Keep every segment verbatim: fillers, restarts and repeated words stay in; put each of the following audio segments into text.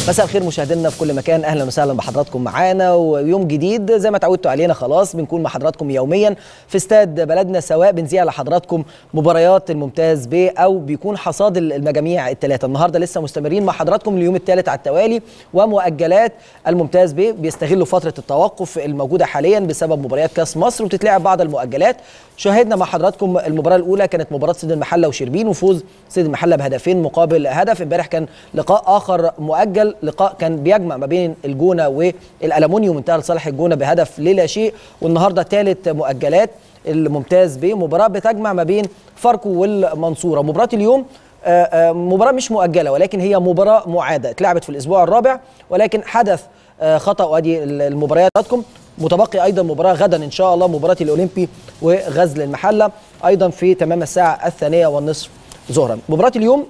مساء الخير مشاهدينا في كل مكان، اهلا وسهلا بحضراتكم معانا ويوم جديد زي ما تعودتوا علينا. خلاص بنكون مع حضراتكم يوميا في استاد بلدنا، سواء بنذيع لحضراتكم مباريات الممتاز ب او بيكون حصاد المجاميع الثلاثه. النهارده لسه مستمرين مع حضراتكم اليوم الثالث على التوالي، ومؤجلات الممتاز ب بيستغلوا فتره التوقف الموجوده حاليا بسبب مباريات كاس مصر، وبتتلعب بعض المؤجلات. شاهدنا مع حضراتكم المباراه الاولى كانت مباراه سيد المحله وشربين، وفوز سيد المحله بهدفين مقابل هدف. امبارح كان لقاء اخر مؤجل، لقاء كان بيجمع ما بين الجونه والالومنيوم، انتهى لصالح الجونه بهدف للا شيء. والنهارده ثالث مؤجلات الممتاز ب، مباراه بتجمع ما بين فاركو والمنصوره. مباراه اليوم مباراه مش مؤجله، ولكن هي مباراه معاده اتلعبت في الاسبوع الرابع، ولكن حدث خطا. وادي المباريات بتاعتكم. متبقي ايضا مباراه غدا ان شاء الله، مباراه الاولمبي وغزل المحله ايضا في تمام الساعه الثانيه والنصف ظهرا. مباراه اليوم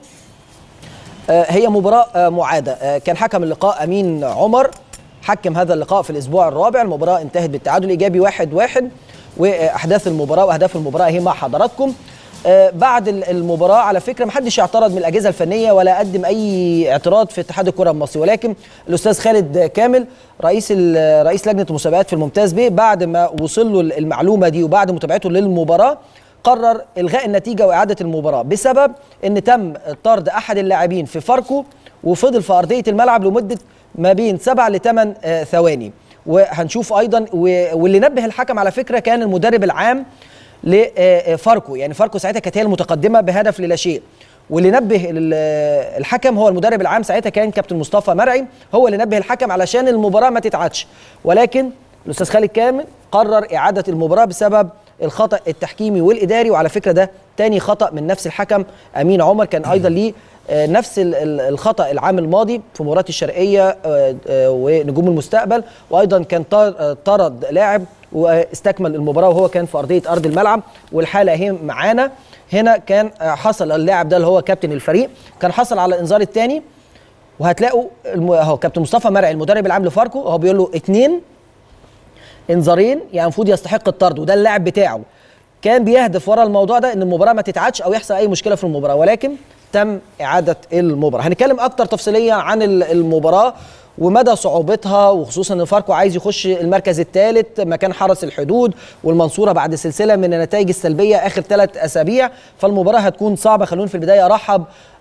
هي مباراه معاده، كان حكم اللقاء امين عمر، حكم هذا اللقاء في الاسبوع الرابع. المباراه انتهت بالتعادل الايجابي واحد واحد، واحداث المباراه واهداف المباراه هي مع حضراتكم. بعد المباراه على فكره محدش اعترض من الاجهزه الفنيه ولا قدم اي اعتراض في اتحاد الكره المصري، ولكن الاستاذ خالد كامل رئيس رئيس لجنه المسابقات في الممتاز ب، بعد ما وصل له المعلومه دي وبعد متابعته للمباراه، قرر الغاء النتيجه واعاده المباراه بسبب ان تم طرد احد اللاعبين في فاركو وفضل في ارضيه الملعب لمده ما بين سبع لثمان ثواني. وهنشوف ايضا، واللي نبه الحكم على فكره كان المدرب العام لفاركو، يعني فاركو ساعتها كانت هي المتقدمه بهدف للا شيء، واللي نبه الحكم هو المدرب العام ساعتها كان كابتن مصطفى مرعي، هو اللي نبه الحكم علشان المباراه ما تتعادش. ولكن الاستاذ خالد كامل قرر اعاده المباراه بسبب الخطا التحكيمي والاداري. وعلى فكره ده تاني خطا من نفس الحكم امين عمر، كان ايضا ليه نفس الخطا العام الماضي في مباراه الشرقيه ونجوم المستقبل، وايضا كان طرد لاعب واستكمل المباراه وهو كان في ارضيه ارض الملعب. والحاله اهي معانا هنا، كان حصل اللاعب ده اللي هو كابتن الفريق كان حصل على الانذار الثاني، وهتلاقوا اهو كابتن مصطفى مرعي المدرب العام لفاركو اهو بيقول له اثنين انذارين، يعني المفروض يستحق الطرد، وده اللاعب بتاعه كان بيهدف ورا الموضوع ده ان المباراه ما تتعادش او يحصل اي مشكله في المباراه، ولكن تم اعاده المباراه. هنتكلم اكتر تفصيليا عن المباراه ومدى صعوبتها، وخصوصا ان فاركو عايز يخش المركز الثالث مكان حرس الحدود، والمنصوره بعد سلسله من النتائج السلبيه اخر ثلاث اسابيع، فالمباراه هتكون صعبه. خلوني في البدايه ارحب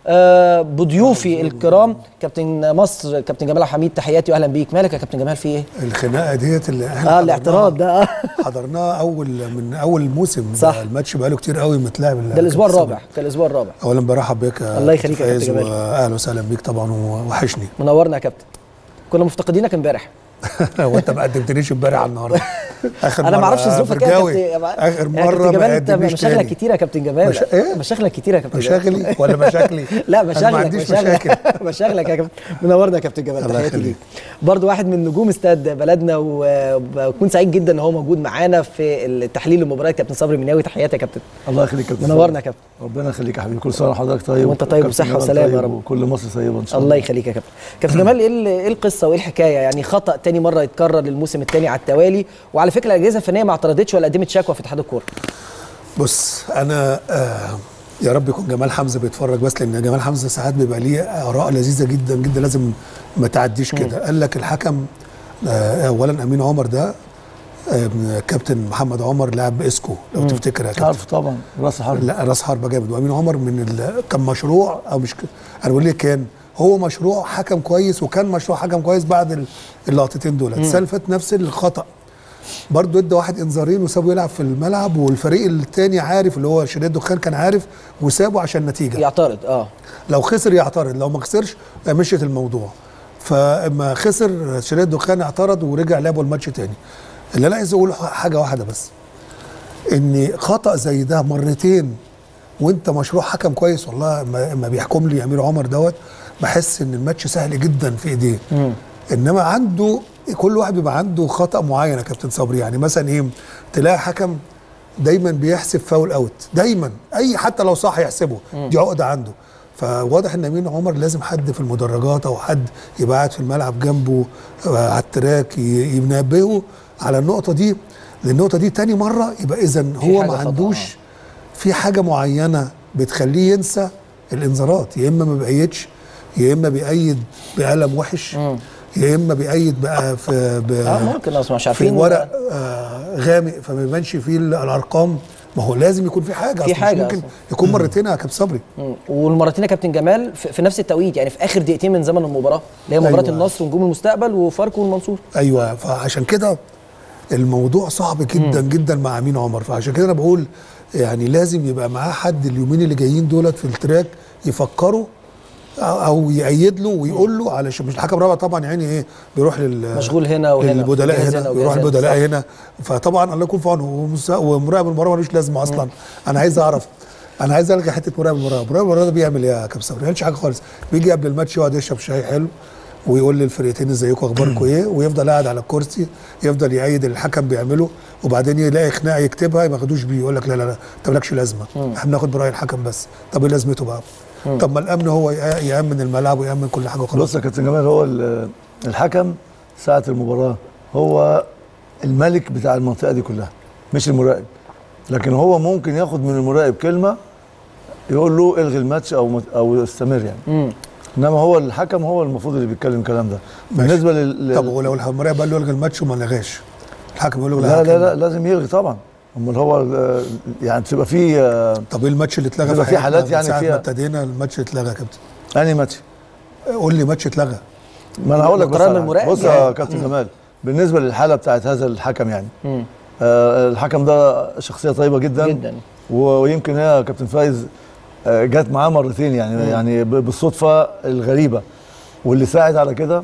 بضيوفي الكرام، كابتن مصر كابتن جمال حميد، تحياتي واهلا بيك. مالك يا كابتن جمال، في ايه؟ الخناقه ديت اللي احنا اه الاعتراض ده اه حضرناها اول من اول الموسم، صح. الماتش بقاله كتير قوي متلعب، ده الاسبوع الرابع، كان الاسبوع الرابع. اولا برحب بيك، الله يخليك يا كابتن جمال، واهلا وسهلا بيك طبعا، ووحشني. منورنا يا كابتن، كنا مفتقدينك امبارح. وانت ما قدمتنيش امبارح على النهارده. اخر انا ما اعرفش ظروفك يا كابتن، اخر مره ما قدمتنيش. مشاغلك كتير يا كابتن جمال. مش... ايه مشاغلك كتير يا كابتن جمال. مشاغلي ولا مشاكلي؟ لا مشاغلك، ما عنديش مشاكل. مشاغلك يا كابتن، منورنا يا كابتن جمال، تحياتي ليك. برضه واحد من نجوم استاد بلدنا، وبكون سعيد جدا ان هو موجود معانا في التحليل المباريات، كابتن صبري مناوي، تحياتي يا كابتن. الله يخليك يا كابتن، منورنا يا كابتن. ربنا يخليك يا حبيبي، كل سنه وحضرتك طيب وانت طيب وصحه وسلامه يا رب، وكل مصر طيبه ان شاء الله. الله يخليك يا كابتن. كابتن جمال، ايه القصه وايه الحكايه؟ يعني خطا تاني مره يتكرر للموسم الثاني على التوالي، وعلى فكره الاجهزه الفنيه ما اعترضتش ولا قدمت شكوى في اتحاد الكوره. بص انا آه يا رب يكون جمال حمزه بيتفرج، بس لان جمال حمزه ساعات بيبقى ليه اراء لذيذه جدا جدا لازم ما تعديش كده. قال لك الحكم آه اولا امين عمر ده آه كابتن محمد عمر لاعب اسكو لو مم. تفتكر يا كابتن. عارف طبعا، راس حرب. لا راس حربه جامد، وامين عمر من كان مشروع او مش انا بقول لك كان هو مشروع حكم كويس، وكان مشروع حكم كويس بعد اللقطتين دول. السنه اللي فاتت نفس الخطا برضه، ادى واحد انذارين وسابه يلعب في الملعب، والفريق الثاني عارف اللي هو شريد دخان كان عارف وسابه عشان النتيجه يعترض. اه لو خسر يعترض، لو ما خسرش مشيت الموضوع. فما خسر شريد دخان اعترض ورجع لعبوا الماتش تاني. اللي انا عايز اقول حاجه واحده بس، ان خطا زي ده مرتين وانت مشروع حكم كويس، والله ما بيحكم لي امير عمر دوت بحس ان الماتش سهل جدا في ايديه. انما عنده كل واحد بيبقى عنده خطأ معين يا كابتن صبري. يعني مثلا ايه، تلاقي حكم دايما بيحسب فاول اوت، دايما اي حتى لو صح يحسبه، دي عقده عنده. فواضح ان امين عمر لازم حد في المدرجات او حد يبقى قاعد في الملعب جنبه على التراك ينبهه على النقطه دي، لان النقطه دي تاني مره يبقى اذا هو ما عندوش في حاجه معينه بتخليه ينسى الانذارات، يا اما ما بقيتش يا اما بيأيد بقلم وحش، يا اما بيأيد بقى في ب... اه ممكن اصلا مش عارفين في ورق آه غامق فما يبانش فيه الارقام. ما هو لازم يكون في حاجه، في حاجه ممكن أصلاً. يكون مرتين يا كابتن صبري. والمرتين يا كابتن جمال في, في نفس التوقيت، يعني في اخر دقيقتين من زمن المباراه اللي هي مباراه أيوة. النصر ونجوم المستقبل وفاركو والمنصور. ايوه، فعشان كده الموضوع صعب جدا مم. جدا مع امين عمر. فعشان كده انا بقول يعني لازم يبقى معاه حد اليومين اللي جايين دولت في التراك يفكروا او يأيد له ويقول له، علشان مش الحكم الرابع طبعا يعني ايه بيروح لل مشغول هنا وهنا، للبدلاء هنا, هنا ويروح البدلاء هنا. فطبعا الله يكون في عونه، ومراقب المباراه ملوش لازمه اصلا. انا عايز اعرف، انا عايز الغي حته مراقب المباراه. مراقب المباراه ده بيعمل ايه يا كابتن صبري؟ ما بيعملش حاجه خالص. بيجي قبل الماتش يقعد يشرب شاي حلو ويقول للفرقتين ازيكم اخباركم ايه، ويفضل قاعد على الكرسي يفضل يأيد اللي الحكم بيعمله، وبعدين يلاقي خناقه يكتبها ما ياخدوش بيه، يقول لك لا لا لا انت مالكش لازمه، احنا بناخد براي الحكم بس. طب ايه لازمته بقى؟ مم. طب ما الامن هو يامن الملعب ويامن كل حاجه وخلاص. بص يا كابتن جمال، هو الحكم ساعه المباراه هو الملك بتاع المنطقه دي كلها، مش المراقب. لكن هو ممكن ياخد من المراقب كلمه يقول له الغي الماتش او او استمر يعني. مم. انما هو الحكم هو المفروض اللي بيتكلم الكلام ده. بالنسبه لل طب ولو المراقب قال له الغي الماتش وما لغاش، الحكم يقول له لا لا لا لازم يلغي طبعا. امال هو يعني بتبقى فيه. طب ايه الماتش اللي اتلغى؟ في حالات يعني فيها فيها ابتدينا الماتش اتلغى يا كابتن. انهي ماتش؟ قول لي ماتش اتلغى. ما انا هقول لك. بص بص يا كابتن جمال، بالنسبه للحاله بتاعت هذا الحكم يعني آه الحكم ده شخصيه طيبه جدا جدا، ويمكن هي كابتن فايز آه جت معاه مرتين يعني مم. يعني بالصدفه الغريبه. واللي ساعد على كده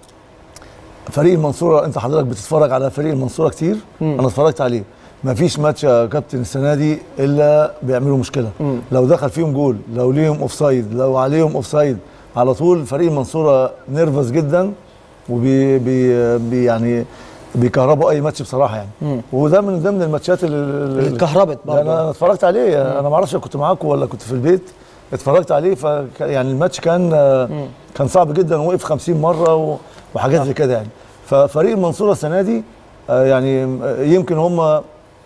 فريق المنصوره. انت حضرتك بتتفرج على فريق المنصوره كتير. مم. انا اتفرجت عليه، ما فيش ماتش يا كابتن السنه دي الا بيعملوا مشكله. مم. لو دخل فيهم جول، لو ليهم اوفسايد، لو عليهم اوفسايد، على طول فريق المنصوره نيرفس جدا وبي بي بي يعني بيكهربوا اي ماتش بصراحه يعني. مم. وده من ضمن الماتشات اللي اتكهربت برضه. انا اتفرجت عليه. مم. انا ما اعرفش كنت معاكم ولا كنت في البيت، اتفرجت عليه. ف يعني الماتش كان مم. كان صعب جدا، وقف خمسين مره وحاجات زي كده يعني. ففريق المنصوره السنه دي يعني يمكن هم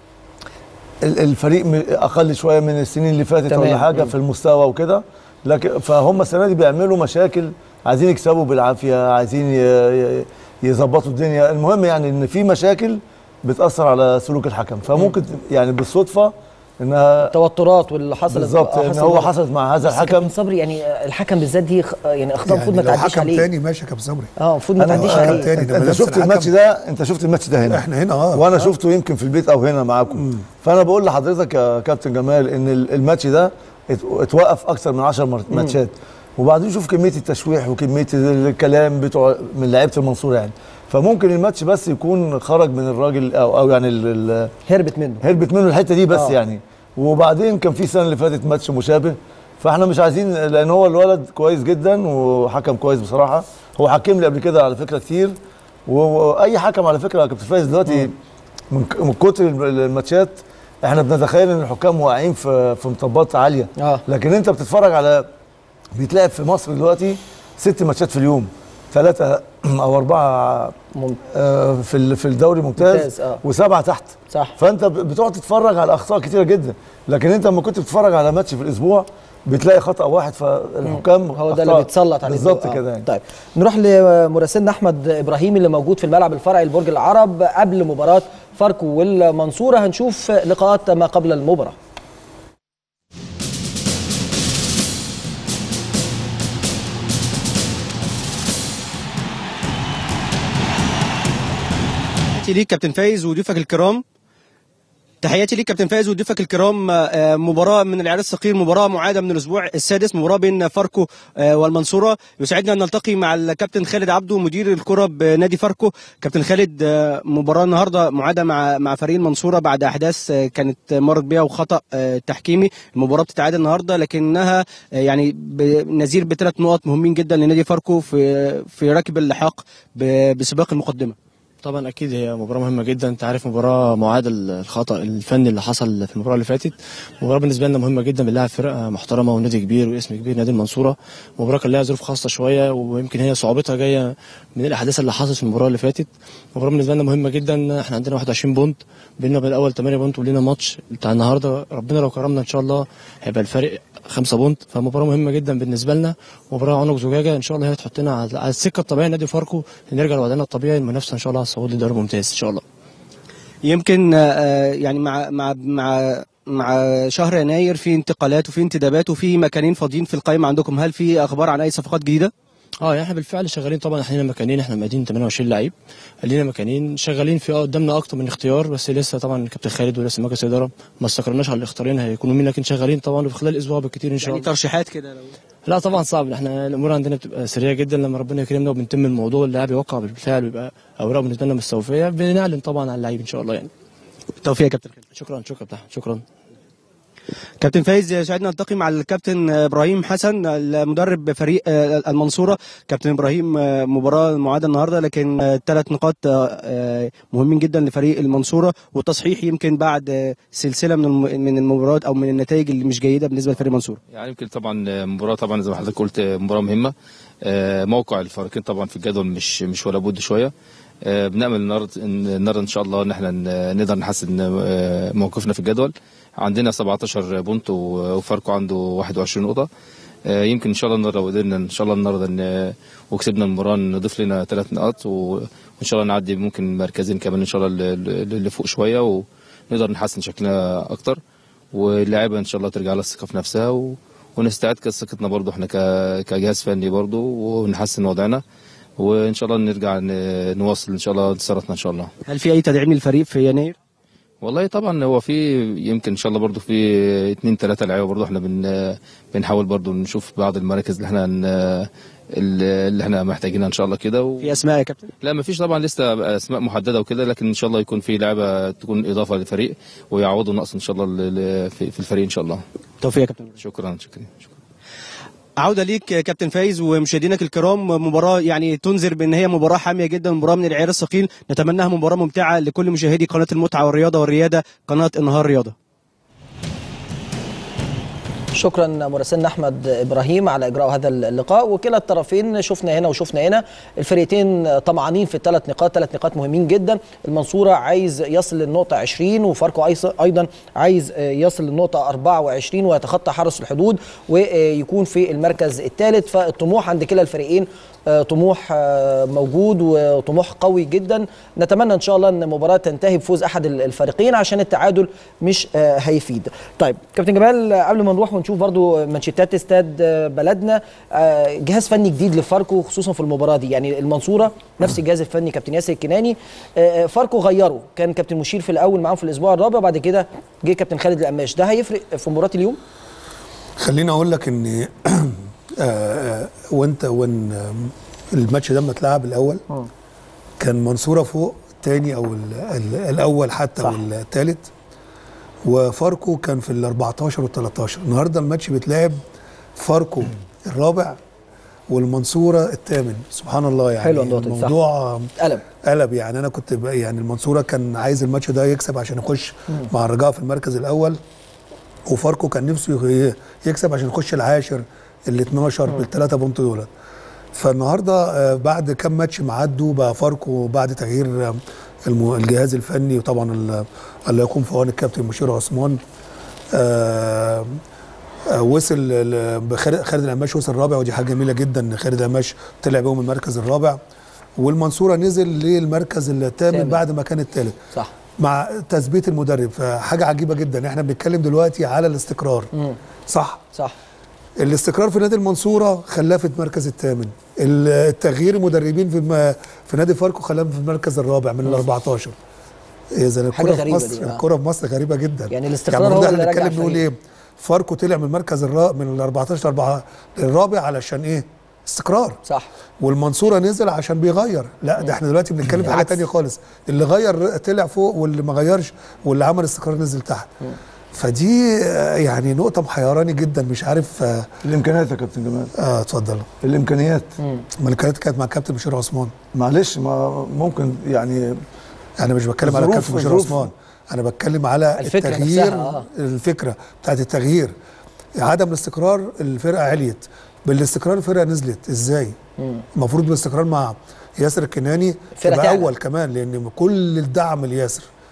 الفريق اقل شويه من السنين اللي فاتت ولا حاجه في المستوى وكده، لكن فهم السنه دي بيعملوا مشاكل، عايزين يكسبوا بالعافيه، عايزين يظبطوا الدنيا. المهم يعني ان في مشاكل بتاثر على سلوك الحكم، فممكن يعني بالصدفه انها التوترات واللي حصلت بالظبط ان هو حصلت مع هذا الحكم. صبري يعني الحكم بالذات دي يعني اخطاء المفروض يعني ما تعديش عليه. حكم تاني ماشي يا كابتن صبري. اه المفروض ما تعديش عليه. تاني انت شفت الماتش ده انت شفت الماتش ده هنا، احنا هنا اه وانا آه. شفته يمكن في البيت او هنا معاكم. مم. فانا بقول لحضرتك يا كابتن جمال ان الماتش ده اتوقف اكثر من عشر ماتشات، وبعدين شوف كميه التشويح وكميه الكلام بتوع من لعيبه المنصوره يعني. فممكن الماتش بس يكون خرج من الراجل او او يعني هربت منه هربت منه الحته دي بس أوه. يعني. وبعدين كان في السنه اللي فاتت ماتش مشابه، فاحنا مش عايزين، لان هو الولد كويس جدا وحكم كويس بصراحه. هو حكم لي قبل كده على فكره كتير، واي حكم على فكره يا كابتن فايز دلوقتي من كتر الماتشات احنا بنتخيل ان الحكام واقعين في في مطبات عاليه. أوه. لكن انت بتتفرج على بيتلعب في مصر دلوقتي ست ماتشات في اليوم، ثلاثه او اربعه آه في في الدوري ممتاز, ممتاز آه. وسبعه تحت. صح. فانت بتقعد تتفرج على اخطاء كتيره جدا، لكن انت لما كنت بتتفرج على ماتش في الاسبوع بتلاقي خطا واحد، فالحكام هو ده اللي بيتسلط عليه بالظبط كده يعني. طيب نروح لمراسلنا احمد ابراهيم اللي موجود في الملعب الفرعي لبرج العرب قبل مباراه فاركو والمنصوره. هنشوف لقاءات ما قبل المباراه. تحياتي ليك كابتن فايز وضيوفك الكرام. تحياتي ليك كابتن فايز وضيوفك الكرام. مباراه من العيار الثقيل، مباراه معاده من الاسبوع السادس، مباراه بين فاركو والمنصوره. يسعدنا ان نلتقي مع الكابتن خالد عبده مدير الكره بنادي فاركو. كابتن خالد، مباراه النهارده معاده مع مع فريق المنصوره بعد احداث كانت مرت بها وخطا تحكيمي. المباراه بتتعاد النهارده لكنها يعني نزير بثلاث نقط مهمين جدا لنادي فاركو في في راكب اللحاق بسباق المقدمه. طبعا اكيد هي مباراه مهمه جدا. انت عارف مباراه معادل الخطا الفني اللي حصل في المباراه اللي فاتت. مباراه بالنسبه لنا مهمه جدا، بنلاعب فرقه محترمه ونادي كبير واسم كبير نادي المنصوره. مباراه كان لها ظروف خاصه شويه، ويمكن هي صعوبتها جايه من الاحداث اللي حصلت في المباراه اللي فاتت. مباراه بالنسبه لنا مهمه جدا. احنا عندنا واحد وعشرين بونت، بيننا وبين الاول ثمانية بونت، ولينا ماتش بتاع النهارده. ربنا لو كرمنا ان شاء الله هيبقى الفرق خمسة بونت، فمباراه مهمه جدا بالنسبه لنا، مباراه عنق زجاجه ان شاء الله هي تحطنا على السكه الطبيعيه نادي فاركو، نرجع لوضعنا الطبيعي المنافسه ان شاء الله على الصعود للدوري الممتاز ان شاء الله. يمكن يعني مع مع مع مع شهر يناير في انتقالات وفي انتدابات وفي مكانين فاضيين في القائمه عندكم، هل في اخبار عن اي صفقات جديده؟ اه يعني احنا بالفعل شغالين طبعا، احنا لنا مكانين، احنا مقادين ثمانية وعشرين لعيب، لينا مكانين شغالين في قدامنا اكتر من اختيار، بس لسه طبعا الكابتن خالد ولسه مجلس الاداره ما استقرناش على الاختيارين هيكونوا مين، لكن شغالين طبعا وفي خلال اسبوع بالكثير ان شاء الله. يعني ترشيحات كده لو لا طبعا صعب، احنا الامور عندنا بتبقى سريعه جدا لما ربنا يكرمنا وبنتم الموضوع، اللاعب يوقع بالفعل ويبقى اوراقه بالنسبه لنا مستوفيه، بنعلن طبعا على اللعيب ان شاء الله يعني. بالتوفيق يا كابتن خالد. شكرا شكرا شكرا. كابتن فايز، سعدنا نلتقي مع الكابتن ابراهيم حسن المدرب فريق المنصوره. كابتن ابراهيم، مباراه معاده النهارده لكن ثلاث نقاط مهمين جدا لفريق المنصوره وتصحيح يمكن بعد سلسله من من المباريات او من النتائج اللي مش جيده بالنسبه لفريق المنصوره. يعني يمكن طبعا مباراه طبعا زي ما حضرتك قلت مباراه مهمه، موقع الفريقين طبعا في الجدول مش مش ولا بد شويه. بنامل النهارده النهارده ان شاء الله ان احنا نقدر نحسن موقفنا في الجدول. عندنا سبعتاشر بونت وفاركو عنده واحد وعشرين نقطه. يمكن ان شاء الله النهارده لو قدرنا ان شاء الله النهارده وكسبنا المباراه نضيف لنا ثلاث نقاط وان شاء الله نعدي ممكن مركزين كمان ان شاء الله اللي فوق شويه ونقدر نحسن شكلنا اكتر، واللاعيبه ان شاء الله ترجع لها الثقه في نفسها ونستعد كثقتنا برضو احنا كجهاز فني برضو ونحسن وضعنا، وان شاء الله نرجع نواصل ان شاء الله انتصاراتنا ان شاء الله. هل في اي تدعيم للفريق في يناير؟ والله طبعا هو في يمكن ان شاء الله برضو في اثنين ثلاثه لعيبه برضو احنا بن بنحاول برضو نشوف بعض المراكز اللي احنا اللي احنا محتاجينها ان شاء الله كده و... في اسماء يا كابتن؟ لا ما فيش طبعا لسه اسماء محدده وكده، لكن ان شاء الله يكون في لعيبه تكون اضافه للفريق ويعوضوا نقص ان شاء الله في الفريق ان شاء الله. توفيق يا كابتن. شكرا شكرا شكرا. عودة ليك كابتن فايز ومشاهدينك الكرام، مباراة يعني تنذر بان هي مباراة حامية جدا، مباراة من العيار الثقيل، نتمناها مباراة ممتعة لكل مشاهدي قناة المتعة والرياضة والريادة، قناة النهار رياضة. شكرا مراسلنا احمد ابراهيم على اجراء هذا اللقاء، وكلا الطرفين شفنا هنا وشفنا هنا، الفريقين طمعانين في الثلاث نقاط، ثلاث نقاط مهمين جدا. المنصوره عايز يصل للنقطه عشرين وفاركو ايضا عايز يصل للنقطه أربعة وعشرين ويتخطى حرس الحدود ويكون في المركز الثالث، فالطموح عند كلا الفريقين طموح موجود وطموح قوي جدا. نتمنى ان شاء الله ان المباراه تنتهي بفوز احد الفريقين عشان التعادل مش هيفيد. طيب كابتن جمال، قبل ما نروح ونشوف برضو مانشيتات استاد بلدنا، جهاز فني جديد لفاركو خصوصا في المباراه دي، يعني المنصوره نفس الجهاز الفني كابتن ياسر الكناني، فاركو غيره، كان كابتن مشير في الاول معاهم في الاسبوع الرابع، بعد كده جه كابتن خالد القماش، ده هيفرق في مباراه اليوم؟ خليني اقول لك ان وانت وان الماتش ده لما اتلعب الاول أوه. كان منصوره فوق الثاني او الاول حتى او الثالث، وفاركو كان في ال أربعتاشر وال تلتاشر. النهارده الماتش بيتلعب فاركو الرابع والمنصوره الثامن، سبحان الله يعني. حلو الموضوع قلب قلب يعني. انا كنت يعني المنصوره كان عايز الماتش ده يكسب عشان يخش مع الرجاء في المركز الاول، وفاركو كان نفسه يكسب عشان يخش العاشر ال اتناشر بالثلاثه بونت دولت. فالنهارده بعد كام ماتش معدوا بقى فاركو بعد تغيير الجهاز الفني وطبعا اللي يكون في عون الكابتن مشير عثمان، وصل خالد القماش وصل الرابع، ودي حاجه جميله جدا. خالد القماش طلع بيهم المركز الرابع، والمنصوره نزل للمركز الثامن بعد ما كان الثالث. صح، مع تثبيت المدرب. فحاجه عجيبه جدا. احنا بنتكلم دلوقتي على الاستقرار. مم. صح صح. الاستقرار في نادي المنصوره خلاه في المركز الثامن، التغيير المدربين في في نادي فاركو خلاه في المركز الرابع من ال أربعتاشر. اذا الكره في مصر الكره في مصر غريبه جدا. يعني الاستقرار يعني هو اللي بنتكلم نقول ايه؟ فاركو طلع من المركز الرابع من ال أربعتاشر للرابع علشان ايه؟ استقرار. صح. والمنصوره نزل عشان بيغير. لا ده احنا دلوقتي بنتكلم في حاجه ثانيه خالص، اللي غير طلع فوق واللي ما غيرش واللي عمل استقرار نزل تحت. م. فدي يعني نقطه محيراني جدا، مش عارف. الامكانيات يا كابتن جمال. اه اتفضل. الامكانيات ما الامكانيات كانت مع الكابتن مشير عثمان. معلش ما ممكن يعني انا مش بتكلم على الكابتن مشير عثمان، انا بتكلم على الفكرة التغيير. آه. الفكره بتاعت التغيير، عدم الاستقرار الفرقه عليت، بالاستقرار الفرقه نزلت ازاي؟ المفروض بالاستقرار مع ياسر الكناني تبقى اول كمان، لان كل الدعم لياسر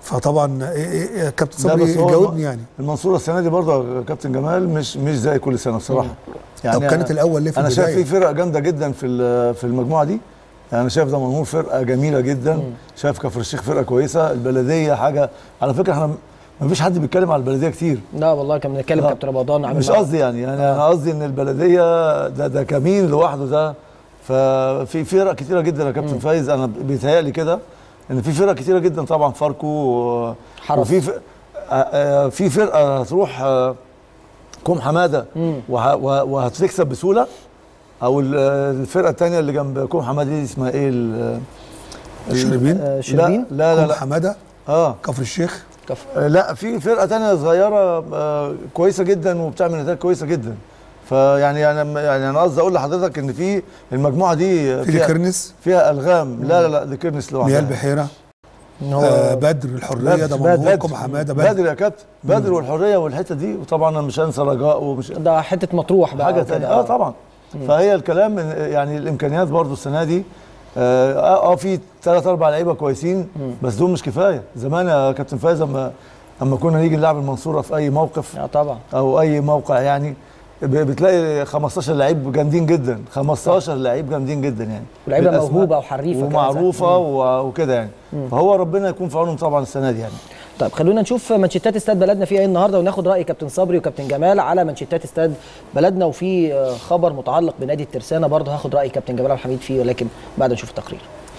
فطبعا إيه إيه كابتن لا، بس صبري هو جاوبني يعني. المنصوره السنه دي برضه يا كابتن جمال مش مش زي كل سنه بصراحه. طب كانت الاول ليه في انا شايف البداية؟ في فرق جامده جدا في في المجموعه دي. يعني انا شايف دمنهور فرقه جميله جدا، مم. شايف كفر الشيخ فرقه كويسه، البلديه حاجه. على فكره احنا ما فيش حد بيتكلم على البلديه كتير. لا والله كان بنتكلم كابتن رمضان عامل مش قصدي يعني يعني آه. انا قصدي ان البلديه ده ده كمين لوحده ده. ففي فرق كتيره جدا يا كابتن فايز، انا بيتهيألي كده ان في فرق كتيره جدا طبعا فاركو حرس. وفي ف... في فرقه هتروح كوم حماده وهتكسب بسهوله، او الفرقه الثانيه اللي جنب كوم حماده دي اسمها ايه؟ شربين؟ آه شربين؟ لا لا لا كوم حماده اه كفر الشيخ. كفر آه لا، في فرقه ثانيه صغيره آه كويسه جدا وبتعمل نتائج كويسه جدا. فيعني انا يعني انا قصدي اقول لحضرتك ان في المجموعه دي في فيها كرنس، فيها الغام. لا لا لا دي كرنس لوحدها. مياه البحيره، آه بدر، الحريه، ده منهور، كوم حماده، بدر, بدر يا كابتن، بدر والحريه والحته دي. وطبعا انا مش هنسى رجاء ومش ده حته مطروح بقى حاجه ثانيه. اه طبعا. مم. فهي الكلام يعني الامكانيات برضو السنه دي اه, آه في ثلاث اربع لعيبه كويسين، مم. بس دول مش كفايه. زمان يا كابتن فايز اما اما كنا نيجي نلعب المنصوره في اي موقف اه طبعا او اي موقع يعني بتلاقي خمستاشر لعيب جامدين جدا، خمستاشر لعيب جامدين جدا يعني، ولعيبه موهوبه وحريفه ومعروفه وكده يعني. مم. فهو ربنا يكون في عونهم طبعا السنه دي يعني. طيب خلونا نشوف مانشيتات استاد بلدنا فيها ايه النهارده، وناخد راي كابتن صبري وكابتن جمال على مانشيتات استاد بلدنا. وفي خبر متعلق بنادي الترسانه برضه هاخد راي كابتن جمال عبد الحميد فيه، ولكن بعد ما نشوف التقرير.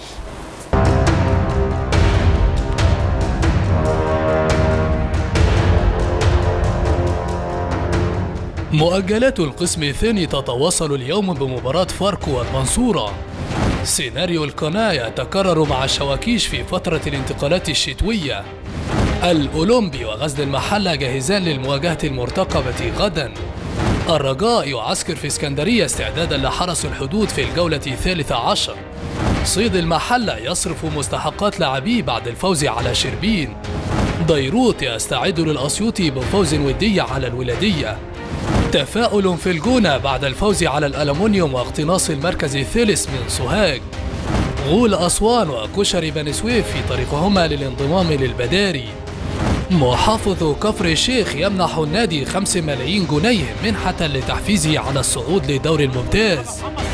مؤجلات القسم الثاني تتواصل اليوم بمباراة فاركو والمنصورة. سيناريو القناة يتكرر مع الشواكيش في فترة الانتقالات الشتوية. الأولمبي وغزل المحلة جاهزان للمواجهة المرتقبة غدا. الرجاء يعسكر في اسكندرية استعدادا لحرس الحدود في الجولة الثالثة عشر. صيد المحلة يصرف مستحقات لاعبيه بعد الفوز على شربين. ديروت يستعد للأسيوطي بفوز ودي على الولادية. تفاؤل في الجونة بعد الفوز على الألمنيوم واقتناص المركز الثالث من سوهاج. غول أسوان وكشري بني سويف في طريقهما للانضمام للبداري. محافظ كفر الشيخ يمنح النادي خمسة ملايين جنيه منحة لتحفيزه على الصعود لدور الممتاز.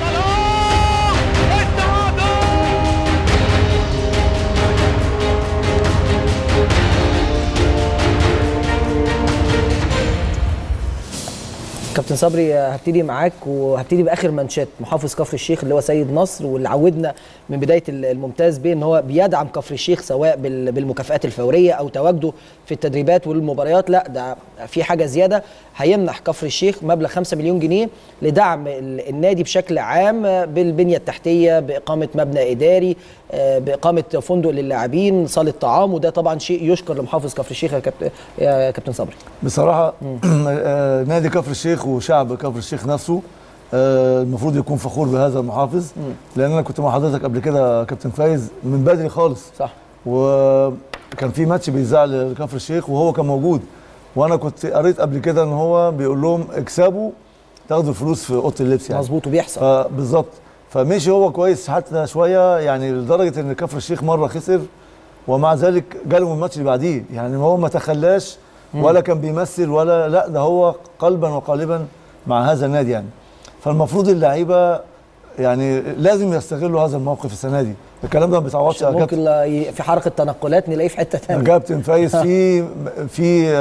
كابتن صبري هبتدي معاك وهبتدي باخر مانشات. محافظ كفر الشيخ اللي هو سيد نصر، واللي عودنا من بدايه الممتاز بيه ان هو بيدعم كفر الشيخ سواء بالمكافآت الفوريه او تواجده في التدريبات والمباريات. لا ده في حاجه زياده، هيمنح كفر الشيخ مبلغ خمسة مليون جنيه لدعم النادي بشكل عام بالبنيه التحتيه، باقامه مبنى اداري، باقامه فندق للاعبين، صاله طعام. وده طبعا شيء يشكر لمحافظ كفر الشيخ يا كابتن صبري. بصراحه نادي كفر الشيخ وشعب كفر الشيخ نفسه المفروض يكون فخور بهذا المحافظ، لان انا كنت مع حضرتك قبل كده كابتن فايز من بدري خالص. صح. وكان في ماتش بيذاع لكفر الشيخ وهو كان موجود، وانا كنت قريت قبل كده ان هو بيقول لهم اكسبوا تاخدوا الفلوس في اوضه اللبس يعني. مظبوط وبيحصل. بالظبط. فمشي هو كويس حتى شويه يعني، لدرجه ان كفر الشيخ مره خسر ومع ذلك جالهم الماتش اللي بعديه. يعني هو ما تخلاش ولا كان بيمثل ولا لا، ده هو قلبا وقالبا مع هذا النادي يعني. فالمفروض اللعيبه يعني لازم يستغلوا هذا الموقف السنه دي. الكلام ده ما بيتعوضش. ممكن في حركه تنقلات نلاقيه في حته ثانيه. كابتن فايز في في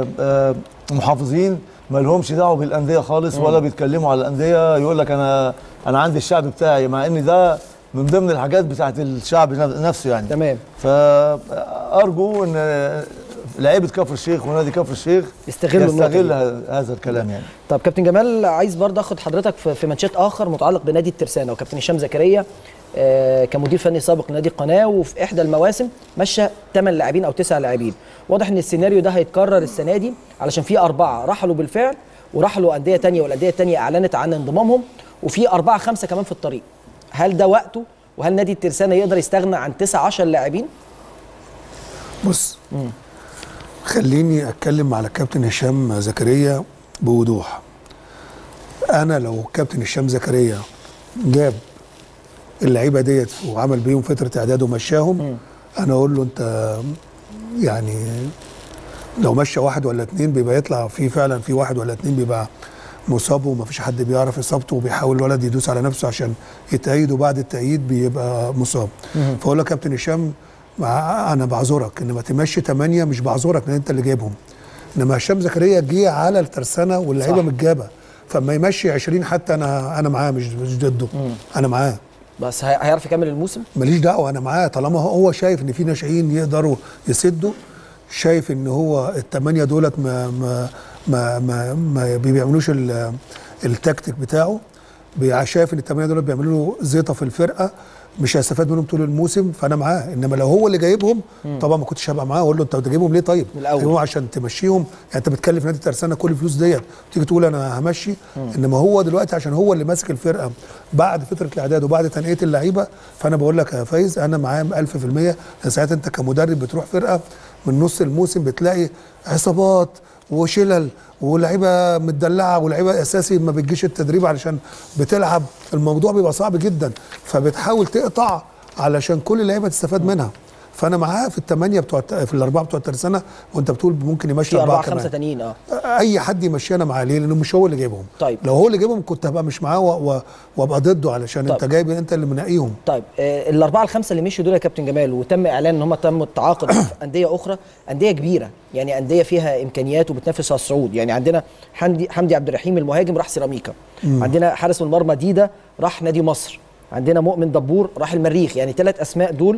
محافظين ما لهمش دعوه بالانديه خالص ولا بيتكلموا على الانديه، يقول لك انا انا عندي الشعب بتاعي، مع ان ده من ضمن الحاجات بتاعت الشعب نفسه يعني. تمام. فارجو ان لعيبه كفر الشيخ ونادي كفر الشيخ يستغلوا يستغل هذا الكلام يعني. طب كابتن جمال، عايز برضه اخد حضرتك في ماتشات اخر متعلق بنادي الترسانه. وكابتن هشام زكريا آه كمدير فني سابق لنادي القناه، وفي احدى المواسم مشى ثمان لاعبين او تسع لاعبين. واضح ان السيناريو ده هيتكرر السنه دي، علشان في اربعه رحلوا بالفعل ورحلوا انديه ثانيه، والانديه الثانيه اعلنت عن انضمامهم، وفي اربعه خمسه كمان في الطريق. هل ده وقته؟ وهل نادي الترسانه يقدر يستغنى عن تسعة عشر لاعبين؟ بص مم. خليني اتكلم على كابتن هشام زكريا بوضوح. انا لو كابتن هشام زكريا جاب اللعيبه ديت وعمل بيهم فتره اعداد ومشاهم، انا اقول له انت يعني لو مشى واحد ولا اتنين بيبقى يطلع في فعلا في واحد ولا اتنين بيبقى مصاب ومفيش حد بيعرف اصابته وبيحاول الولد يدوس على نفسه عشان يتأيد، وبعد التأييد بيبقى مصاب. فاقول لك كابتن هشام انا بعذرك، انما تمشي ثمانيه مش بعذرك لان انت اللي جايبهم، انما هشام زكريا جه على الترسانه واللعيبه متجابه، فما يمشي عشرين حتى انا انا معاه مش مش ضده، انا معاه. بس هيعرف يكمل الموسم؟ ماليش دعوه انا معاه، طالما هو شايف ان في ناشئين يقدروا يسدوا، شايف ان هو الثمانيه دولت ما ما ما ما, ما بيعملوش التكتيك بتاعه، شايف ان الثمانيه دولت بيعملوا له زيطه في الفرقه مش هيستفاد منهم طول الموسم، فانا معاه. انما لو هو اللي جايبهم طبعا ما كنتش هبقى معاه واقول له انت جايبهم ليه؟ طيب جايبهم عشان تمشيهم، يعني انت بتكلف نادي الترسانه كل الفلوس ديت تيجي تقول انا همشي. مم. انما هو دلوقتي عشان هو اللي ماسك الفرقه بعد فتره الاعداد وبعد تنقيه اللعيبه، فانا بقول لك يا فايز انا معاه ألف في المية. ساعتها انت كمدرب بتروح فرقه من نص الموسم بتلاقي عصابات وشلل ولاعيبه متدلعه ولاعيبه اساسي ما بتجيش التدريب علشان بتلعب، الموضوع بيبقى صعب جدا، فبتحاول تقطع علشان كل اللعيبه تستفاد منها. فانا معاه في الثمانيه بتوع في الاربعه بتوع الترسانه، وانت بتقول ممكن يمشي اربعه خمسه تانيين. اه اي حد يمشي انا معاه، ليه؟ لانه مش هو اللي جايبهم. طيب لو هو اللي جايبهم كنت هبقى مش معاه وابقى ضده علشان طيب. انت جايب انت اللي منقيهم. طيب آه الاربعه الخمسه اللي مشوا دول يا كابتن جمال، وتم اعلان ان هم تم التعاقد في انديه اخرى، انديه كبيره يعني انديه فيها امكانيات وبتنافس على الصعود. يعني عندنا حمدي حمدي عبد الرحيم المهاجم راح سيراميكا، مم. عندنا حارس المرمى ديدا راح نادي مصر، عندنا مؤمن دبور راح المريخ. يعني ثلاث اسماء دول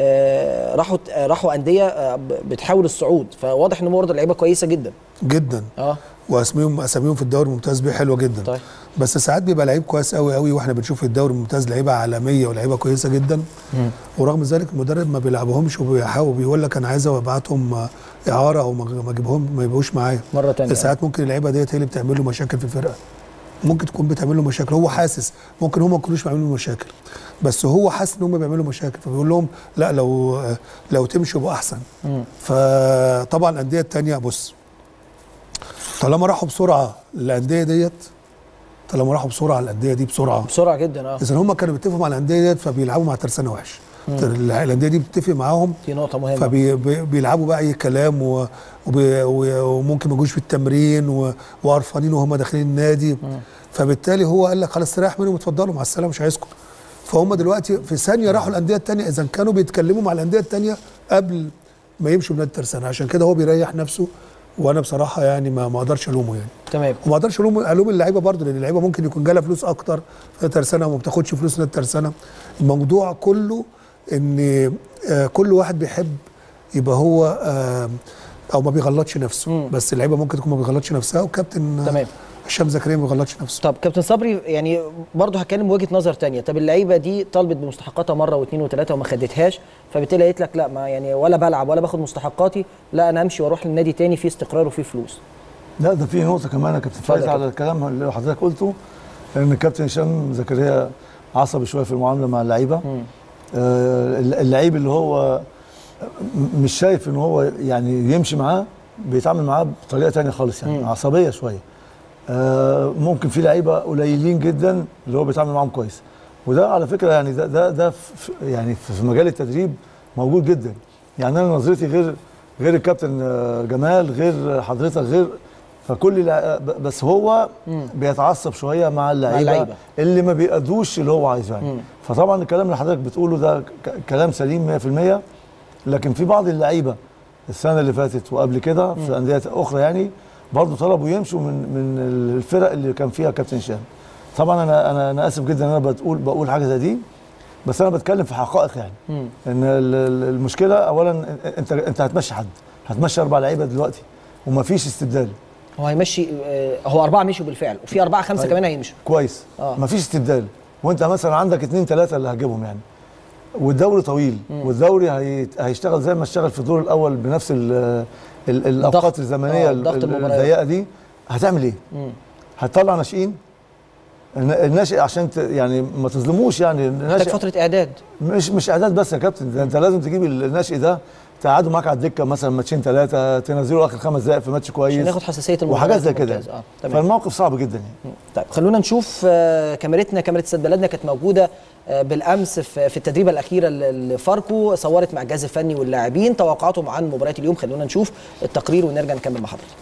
آه راحوا آه راحوا انديه آه بتحاول الصعود، فواضح ان برضه لعيبه كويسه جدا جدا. اه واسميهم اساميهم في الدوري الممتاز بيه حلوه جدا. طيب. بس ساعات بيبقى لعيب كويس قوي قوي واحنا بنشوف في الدوري الممتاز لعيبه عالميه ولعيبه كويسه جدا، مم. ورغم ذلك المدرب ما بيلعبهمش وبيحاول بيقول لك انا عايز ابعتهم اعاره او ما اجيبهم ما يبقوش معايا مره ثانيه. ساعات ممكن اللعيبه ديت هي اللي بتعمل له مشاكل في الفرقه، ممكن تكون بتعمل له مشاكل، هو حاسس ممكن هم ما يكونوش بيعملوا له مشاكل بس هو حاسس ان هم بيعملوا مشاكل، فبيقول لهم لا لو لو تمشوا يبقى احسن. مم. فطبعا الانديه الثانيه بص طالما راحوا بسرعه الانديه ديت، طالما راحوا بسرعه الانديه دي بسرعه بسرعه جدا. اه اذا هم كانوا بيتفقوا مع الانديه ديت فبيلعبوا مع ترسانه وحش. الانديه دي بتتفق معاهم، دي نقطه مهمه، فبيلعبوا بقى اي كلام و... وبي... وممكن ما يجوش في التمرين وقرفانين وهم داخلين النادي. مم. فبالتالي هو قال لك خلاص استريح منهم اتفضلوا مع السلامه مش عايزكم. فهم دلوقتي في ثانيه راحوا الانديه الثانيه، اذا كانوا بيتكلموا مع الانديه الثانيه قبل ما يمشوا من نادي الترسانه، عشان كده هو بيريح نفسه. وانا بصراحه يعني ما ما اقدرش الومه يعني. تمام. وما اقدرش الوم الوم اللعيبه برضه، لان اللعيبه ممكن يكون جالها فلوس اكتر في الترسانه وما بتاخدش فلوس نادي الترسانه. الموضوع كله ان آه كل واحد بيحب يبقى هو آه او ما بيغلطش نفسه. مم. بس اللعيبه ممكن تكون ما بيغلطش نفسها، وكابتن تمام هشام زكريا ما بيغلطش نفسه. طب كابتن صبري يعني برضه هتكلم بوجهه نظر ثانيه، طب اللعيبه دي طالبت بمستحقاتها مره واثنين وثلاثه وما خدتهاش، فبالتالي قالت لك لا ما يعني ولا بلعب ولا باخد مستحقاتي، لا انا امشي واروح للنادي ثاني فيه استقرار وفيه فلوس. لا ده في نقطه كمان يا كابتن فايز على الكلام اللي حضرتك قلته، ان الكابتن هشام زكريا عصبي شويه في المعامله مع اللعيبه. آه اللعيب اللي هو مش شايف ان هو يعني يمشي معاه بيتعامل معاه بطريقه ثانيه خالص، يعني مم. عصبيه شويه. آه ممكن في لعيبه قليلين جدا اللي هو بيتعامل معاهم كويس، وده على فكره يعني ده ده ده في يعني في مجال التدريب موجود جدا. يعني انا نظرتي غير غير الكابتن جمال غير حضرتك غير فكل بس هو مم. بيتعصب شويه مع اللعيبه اللي ما بيأدوش اللي هو عايزه يعني. مم. فطبعا الكلام اللي حضرتك بتقوله ده كلام سليم مية في المية، لكن في بعض اللعيبه السنه اللي فاتت وقبل كده في انديه اخرى يعني برضه طلبوا يمشوا من من الفرق اللي كان فيها كابتن هشام. طبعا انا انا انا اسف جدا ان انا بقول بقول حاجه زي دي، بس انا بتكلم في حقائق يعني. مم. ان المشكله اولا انت انت هتمشي حد، هتمشي اربع لعيبه دلوقتي ومفيش استبدال. هو هيمشي هو اربعه مشوا بالفعل وفي اربعه خمسه طيب. كمان هيمشوا كويس. آه. مفيش استبدال، وانت مثلا عندك اثنين ثلاثه اللي هتجيبهم يعني، والدوري طويل. مم. والدوري هيشتغل زي ما اشتغل في الدور الاول بنفس ال ال الاوقات الزمنيه الضيقه دي. هتعمل ايه؟ مم. هتطلع ناشئين؟ الناشئ عشان يعني ما تظلموش يعني، محتاج فتره اعداد. مش مش اعداد بس يا كابتن، ده انت لازم تجيب الناشئ ده تقعدوا معاك على الدكه مثلا ماتشين ثلاثه، تنزلوا اخر خمس دقائق في ماتش كويس عشان ناخد حساسيه المباراه وحاجات زي كده. آه. فالموقف صعب جدا يعني. طيب خلونا نشوف آه كاميرتنا، كاميرا استاد بلدنا كانت موجوده آه بالامس في, في التدريبه الاخيره لفاركو، صورت مع الجهاز الفني واللاعبين توقعاتهم عن مباراه اليوم. خلونا نشوف التقرير ونرجع نكمل مع حضرتك.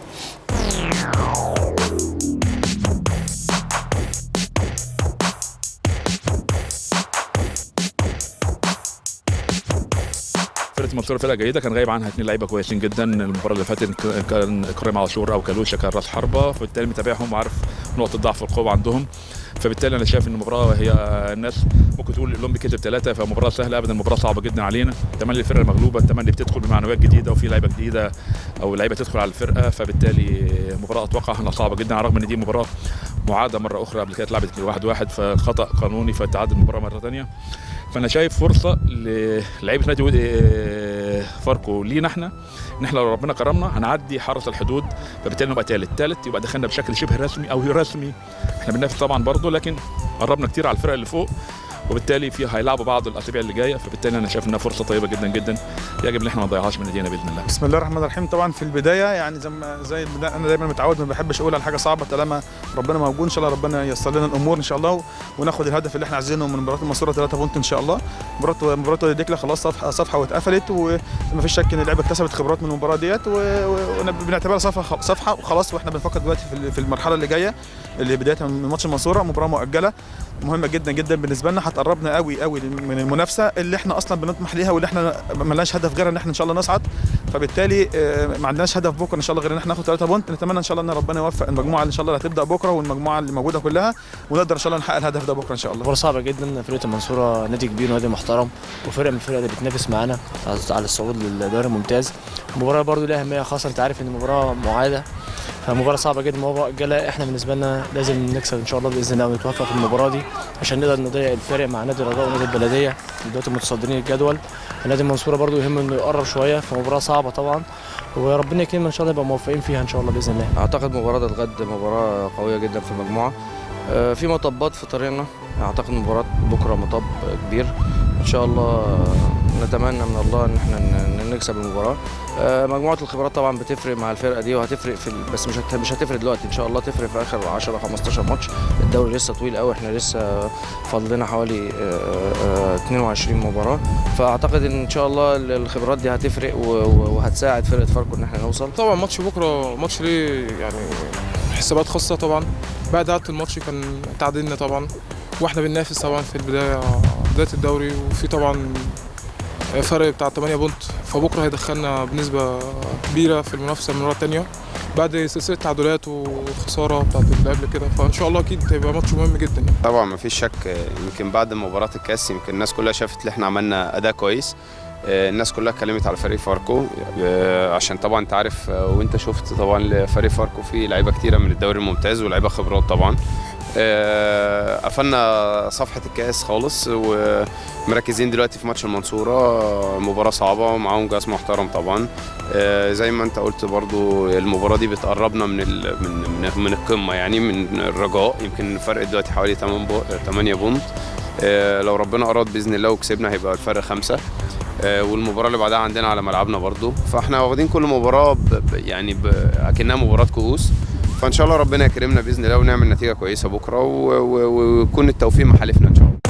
فرقه المنصوره فرقه جيده، كان غايب عنها اثنين لعيبه كويسين جدا. المباراه اللي فاتت كان كريم عاشور او كالوشا كان راس حربه، فبالتالي متابعهم وعارف نقطه ضعف والقوه عندهم. فبالتالي انا شايف ان المباراه هي الناس ممكن تقول الاولمبي كسب ثلاثه فمباراه سهله، ابدا المباراه صعبه جدا علينا. تملي الفرقه المغلوبه، تملي بتدخل بمعنويات جديده وفي لعيبه جديده او لعيبه تدخل على الفرقه، فبالتالي مباراه اتوقع انها صعبه جدا، على الرغم ان دي مباراه معاده مره اخرى قبل كده اتلعبت واحد واحد فخطا قانوني فتعادل المباراه مره ثانيه. فانا شايف فرصه للعيبه نادي فاركو لينا احنا ان احنا لو ربنا كرمنا هنعدي حرس الحدود، فبالتالي نبقى ثالث ثالث يبقى دخلنا بشكل شبه رسمي او رسمي. احنا بننافس طبعا برضه لكن قربنا كتير على الفرق اللي فوق، وبالتالي في هيلعبوا بعض الاسابيع اللي جايه، فبالتالي انا شايف انها فرصه طيبه جدا جدا يجب ان احنا ما نضيعهاش من ايدينا باذن الله. بسم الله الرحمن الرحيم. طبعا في البدايه يعني زي ما زي انا دايما متعود ما بحبش اقول على حاجه صعبه طالما ربنا موجود. ان شاء الله ربنا ييسر لنا الامور ان شاء الله وناخد الهدف اللي احنا عايزينه من مباراه المنصوره ثلاثة بونت ان شاء الله. مباراه مباراه وادي دجله خلاص صفحه صفحه واتقفلت، وما فيش شك ان اللعبه اكتسبت خبرات من المباراه ديت وبنعتبرها صفحه صفحه وخلاص. واحنا بنفكر دلوقتي في المرحله اللي جايه اللي بدايه من ماتش المنصوره، مباراه مؤجله مهمه جدا جدا بالنسبه لنا، هتقربنا قوي قوي من المنافسه اللي احنا اصلا بنطمح ليها واللي احنا ما لناش هدف غير ان احنا ان شاء الله نصعد. فبالتالي ما عندناش هدف بكره ان شاء الله غير ان احنا ناخد ثلاثة بونت. نتمنى ان شاء الله ان ربنا يوفق المجموعه اللي ان شاء الله هتبدا بكره والمجموعه اللي موجوده كلها ونقدر ان شاء الله نحقق الهدف ده بكره ان شاء الله. مباراه صعبه جدا، فرقه المنصوره نادي كبير ونادي محترم وفرقه من الفرق اللي بتنافس معانا على الصعود للدوري الممتاز. المباراه برده لها اهميه خاصه، انت عارف ان المباراه معاده فمباراه صعبه جدا، مباراه مؤجله. احنا بالنسبه لنا لازم نكسب ان شاء الله باذن الله ونتوفق في المباراه دي عشان نقدر نضيع الفارق مع نادي الرجاء ونادي البلديه دلوقتي متصدرين الجدول. نادي المنصوره برده يهمه انه يقرب شويه في مباراه صعبه طبعا، وربنا يكرمنا ان شاء الله نبقى موفقين فيها ان شاء الله باذن الله. اعتقد مباراه الغد مباراه قويه جدا في المجموعه، في مطبات في طريقنا. اعتقد مباراه بكره مطب كبير ان شاء الله، نتمنى من الله ان احنا نكسب المباراه. مجموعه الخبرات طبعا بتفرق مع الفرقه دي وهتفرق في بس مش مش هتفرق دلوقتي، ان شاء الله تفرق في اخر عشرة خمستاشر ماتش. الدوري لسه طويل قوي، احنا لسه فاضل لنا حوالي اثنين وعشرين مباراه، فاعتقد ان ان شاء الله الخبرات دي هتفرق وهتساعد فرقه فاركو ان احنا نوصل. طبعا ماتش بكره ماتش ليه يعني حسابات خاصه طبعا. بعد عدة الماتش كان تعادلنا طبعا واحنا بننافس طبعا في البدايه بدايه الدوري، وفي طبعا فرق بتاع ثمانية بونت، فبكره هيدخلنا بنسبه كبيره في المنافسه المره الثانيه بعد سلسله تعادلات وخساره بتاعت اللي قبل كده، فان شاء الله اكيد هيبقى ماتش مهم جدا. طبعا ما فيش شك، يمكن بعد مباراه الكاس يمكن الناس كلها شافت ان احنا عملنا اداء كويس. الناس كلها اتكلمت على فريق فاركو عشان طبعا انت عارف وانت شفت طبعا فريق فاركو فيه لعيبه كتيره من الدوري الممتاز ولاعيبه خبرات طبعا. قفلنا صفحه الكاس خالص ومركزين دلوقتي في ماتش المنصوره، مباراه صعبه ومعاهم جهاز محترم طبعا. زي ما انت قلت برضو المباراه دي بتقربنا من من من القمه يعني من الرجاء، يمكن الفرق دلوقتي حوالي ثمانية بونت. لو ربنا اراد باذن الله وكسبنا هيبقى الفرق خمسة، والمباراه اللي بعدها عندنا على ملعبنا برضو، فاحنا واخدين كل مباراه يعني اكنها مباراه كؤوس. فان شاء الله ربنا يكرمنا باذن الله ونعمل نتيجه كويسه بكره ويكون التوفيق محالفنا ان شاء الله.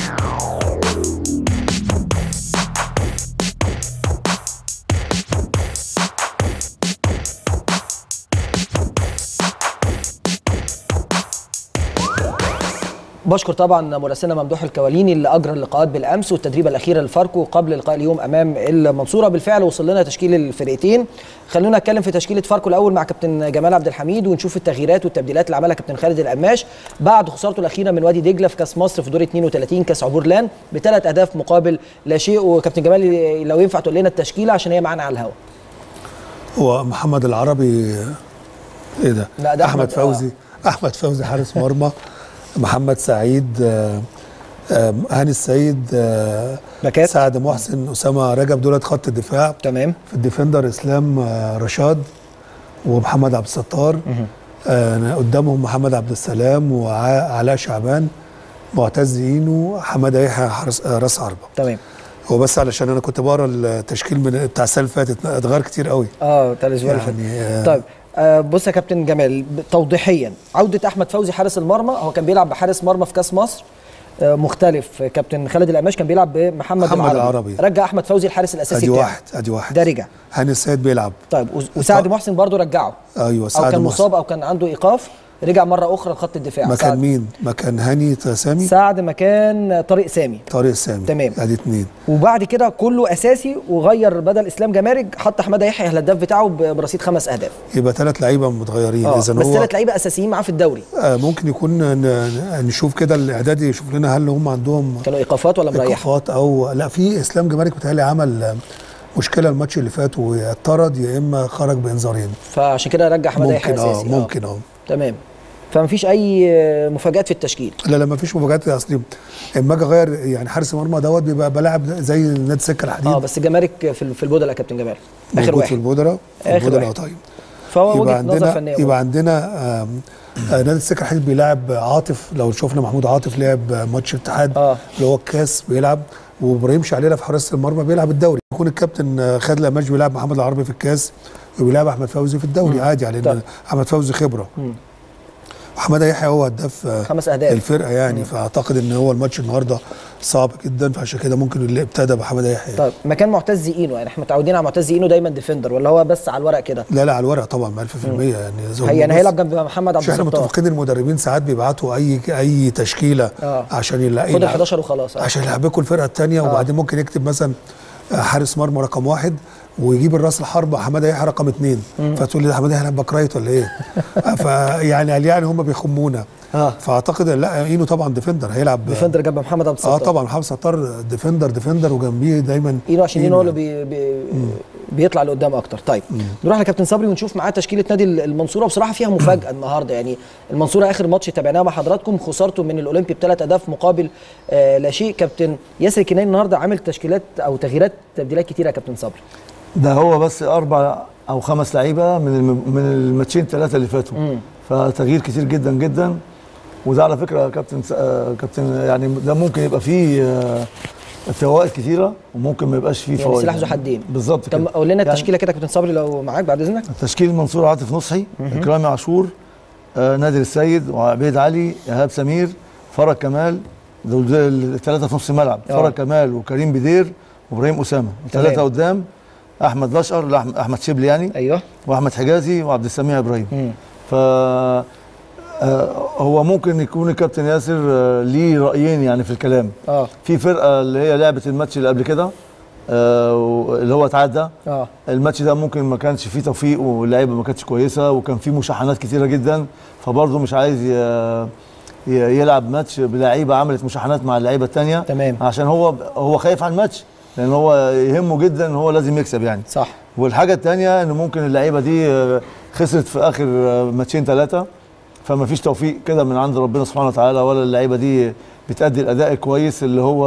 بشكر طبعا مراسلنا ممدوح الكواليني اللي اجرى اللقاءات بالامس والتدريبه الاخيره لفاركو قبل لقاء اليوم امام المنصوره. بالفعل وصل لنا تشكيل الفرقتين. خلونا نتكلم في تشكيله فاركو الاول مع كابتن جمال عبد الحميد ونشوف التغييرات والتبديلات اللي عملها كابتن خالد القماش بعد خسارته الاخيره من وادي دجله في كاس مصر في دور اثنين وثلاثين كاس عبور لان بثلاث اهداف مقابل لا شيء. وكابتن جمال لو ينفع تقول لنا التشكيله عشان هي معانا على الهواء. هو محمد العربي ايه ده؟ لا ده احمد فوزي آه. احمد فوزي حارس مرمى، محمد سعيد، هاني السيد، باكات، سعد محسن، اسامه رجب، دولت خط الدفاع. تمام. في الديفندر اسلام رشاد ومحمد عبد الستار. آه قدامهم محمد عبد السلام وعلاء شعبان، معتز اينو، حماده يحيى راس حربه. تمام. هو بس علشان انا كنت بقرا التشكيل من بتاع السنه اللي فاتت اتغير كتير قوي. اه بتاع الاسبوع اللي يعني فات. طيب آه بص يا كابتن جمال، توضيحيا عوده احمد فوزي حارس المرمى، هو كان بيلعب بحارس مرمى في كاس مصر آه مختلف. كابتن خالد القماش كان بيلعب بمحمد محمد العربي. العربي رجع احمد فوزي الحارس الاساسي ادي بتاعه. واحد ادي واحد ده رجع. هاني السيد بيلعب. طيب وسعد محسن برضو رجعه. ايوه سعد او كان محسن. مصاب او كان عنده ايقاف، رجع مره اخرى لخط الدفاع. مكان مين؟ مكان هاني سامي. سعد مكان طارق سامي. طارق سامي تمام. ادي اثنين. وبعد كده كله اساسي، وغير بدل اسلام جمارج حط حماده يحيى الهداف بتاعه برصيد خمس اهداف. يبقى ثلاث لعيبه متغيرين. آه. اذا بس هو ثلاث لعيبه اساسيين معاه في الدوري. آه ممكن يكون نشوف كده الاعدادي يشوف لنا هل هم عندهم كانوا ايقافات ولا مريح؟ ايقافات او لا. في اسلام جمارج بتهيألي عمل مشكله الماتش اللي فات واتطرد يا اما خرج بانذارين، فعشان كده رجع حماده يحيى اساسي. اه ممكن اه تمام. فمفيش اي مفاجات في التشكيل. لا لا مفيش مفاجات اصلي. اما اجي اغير يعني حارس المرمى دوت بيبقى بلاعب زي نادي السكه الحديد. اه بس جمارك في في البودلة يا كابتن جمال اخر واحد في البودلة في البودلة. طيب فهو وجهه نظر فنيه. يبقى عندنا آه آه نادي السكه الحديد بيلعب عاطف. لو شفنا محمود عاطف لعب ماتش اتحاد آه. اللي هو الكاس بيلعب، وابراهيم شعليله في حراسه المرمى بيلعب الدوري. يكون الكابتن خالد القماش بيلعب محمد العربي في الكاس وبيلعب احمد فوزي في الدوري. مم. عادي يعني لان احمد فوزي خبره. مم. وحماده يحيى هو هداف خمس اهداف الفرقه يعني. مم. فاعتقد ان هو الماتش النهارده صعب جدا، فعشان كده ممكن اللي ابتدى بحماده يحيى. طيب مكان معتز اينو، يعني احنا متعودين على معتز اينو دايما ديفندر، ولا هو بس على الورق كده؟ لا لا على الورق طبعا ألف في المية يعني. هي يعني هيلعب جنب محمد عبد الستار. احنا متفقين المدربين ساعات بيبعتوا اي اي تشكيله آه. عشان يلاقي خد ال حداشر وخلاص آه. عشان يلعبكوا الفرقه الثانيه. آه. وبعدين ممكن يكتب مثلا حارس مرمى رقم واحد ويجيب الراس الحربه حماده يحيى رقم اثنين، فتقول لي حماده يحيى باك رايت ولا ايه؟ فيعني قال يعني هم بيخمونا. آه. فاعتقد لا اينو طبعا ديفندر هيلعب ديفندر جنب محمد عبد الستار. اه طبعا محمد ستار ديفندر ديفندر وجنبيه دايما اينو عشان اينو هو اللي بي بي بيطلع لقدام اكتر. طيب مم. نروح لكابتن صبري ونشوف معاه تشكيله نادي المنصوره. بصراحه فيها مفاجاه النهارده، يعني المنصوره اخر ماتش تابعناه مع حضراتكم خسارته من الاولمبي بثلاث اهداف مقابل آه لا شيء. كابتن ياسر كناني النهارده عامل تشكيلات او تغييرات تبديلات كتيره يا كابتن صبري. ده هو بس اربع او خمس لعيبه من الم... من الماتشين ثلاثه اللي فاتوا. مم. فتغيير كتير جدا جدا. وده على فكره كابتن آه كابتن يعني ده ممكن يبقى فيه آه فوائد كتيره وممكن ما يبقاش فيه يعني فوائد. سلاح ذو حدين بالظبط كده. طب قول لنا يعني التشكيله كده كابتن صبري لو معاك بعد اذنك. تشكيل المنصوره عاطف نصحي، اكرامي عاشور، آه نادر السيد، وعبيد علي، ايهاب سمير، فرج كمال. دول الثلاثه في نص الملعب. فرج كمال وكريم بدير وابراهيم اسامه. ثلاثه قدام احمد الاشقر احمد شبلي يعني. ايوه. واحمد حجازي وعبد السميع ابراهيم. مم. ف آه هو ممكن يكون الكابتن ياسر آه ليه رايين يعني في الكلام. اه في فرقه اللي هي لعبت الماتش اللي قبل كده آه اللي هو اتعدى. اه الماتش ده ممكن ما كانش فيه توفيق واللعيبه ما كانتش كويسه وكان فيه مشاحنات كتيره جدا، فبرضه مش عايز يلعب ماتش بلعيبه عملت مشاحنات مع اللعيبه الثانيه. تمام. عشان هو هو خايف على الماتش لان هو يهمه جدا ان هو لازم يكسب يعني. صح. والحاجه الثانيه ان ممكن اللعيبه دي خسرت في اخر ماتشين ثلاثه، فما فيش توفيق كده من عند ربنا سبحانه وتعالى، ولا اللعيبه دي بتأدي الاداء الكويس اللي هو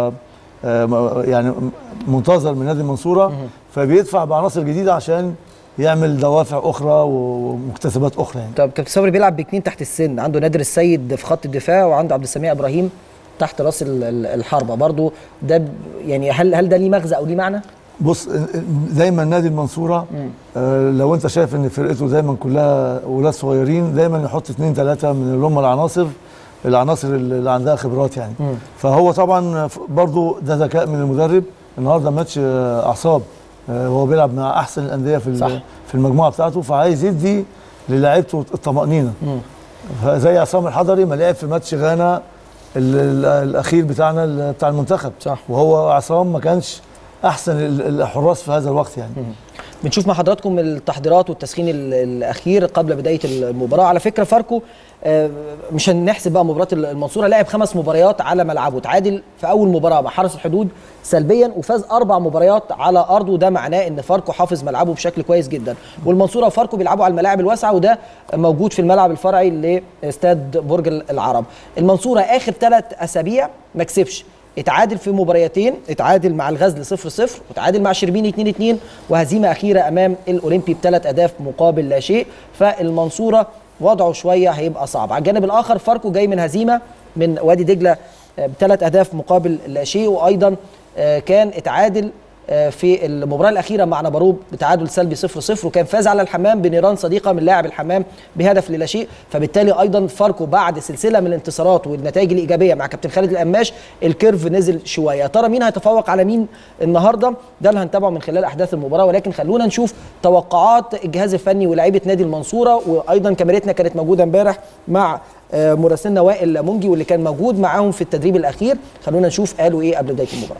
يعني منتظر من نادي المنصوره، فبيدفع بعناصر جديده عشان يعمل دوافع اخرى ومكتسبات اخرى يعني. طب كابتن صبري بيلعب باثنين تحت السن، عنده نادر السيد في خط الدفاع وعنده عبد السميع ابراهيم تحت راس الحربه برضو. ده يعني هل هل ده ليه مغزى او ليه معنى؟ بص دايما نادي المنصوره آه لو انت شايف ان فرقته دايما كلها ولاد صغيرين دايما يحط اثنين ثلاثه من اللي هم العناصر العناصر اللي عندها خبرات يعني. مم. فهو طبعا برضو ده ذكاء من المدرب. النهارده ماتش اعصاب، آه هو بيلعب مع احسن الانديه في في المجموعه بتاعته، فعايز يدي للاعيبته الطمانينه. فزي عصام الحضري ما لعب في ماتش غانا الاخير بتاعنا بتاع المنتخب. صح. وهو عصام ما كانش احسن الحراس في هذا الوقت يعني. بنشوف مع حضراتكم التحضيرات والتسخين الاخير قبل بدايه المباراه. على فكره فاركو مش هنحسب بقى مباراه المنصوره، لعب خمس مباريات على ملعبه، تعادل في اول مباراه مع حرس الحدود سلبيا وفاز اربع مباريات على ارضه، وده معناه ان فاركو حافظ ملعبه بشكل كويس جدا. والمنصوره وفاركو بيلعبوا على الملاعب الواسعه، وده موجود في الملعب الفرعي لاستاد برج العرب. المنصوره اخر ثلاث اسابيع ما كسبش، اتعادل في مباريتين، اتعادل مع الغزل صفر صفر وتعادل مع شربين اتنين اتنين، وهزيمه اخيره امام الاولمبي بثلاث اهداف مقابل لا شيء. فالمنصوره وضعه شويه هيبقى صعب. على الجانب الاخر فاركو جاي من هزيمه من وادي دجله بثلاث اهداف مقابل لا شيء، وايضا كان اتعادل في المباراه الاخيره مع نبروب بتعادل سلبي صفر صفر، وكان فاز على الحمام بنيران صديقه من لاعب الحمام بهدف لا شيء. فبالتالي ايضا فاركو بعد سلسله من الانتصارات والنتائج الايجابيه مع كابتن خالد القماش الكيرف نزل شويه. يا ترى مين هيتفوق على مين النهارده؟ ده اللي هنتابعه من خلال احداث المباراه، ولكن خلونا نشوف توقعات الجهاز الفني ولاعيبه نادي المنصوره. وايضا كاميرتنا كانت موجوده امبارح مع مراسلنا وائل منجي واللي كان موجود معاهم في التدريب الاخير. خلونا نشوف قالوا ايه قبل بدايه المباراه.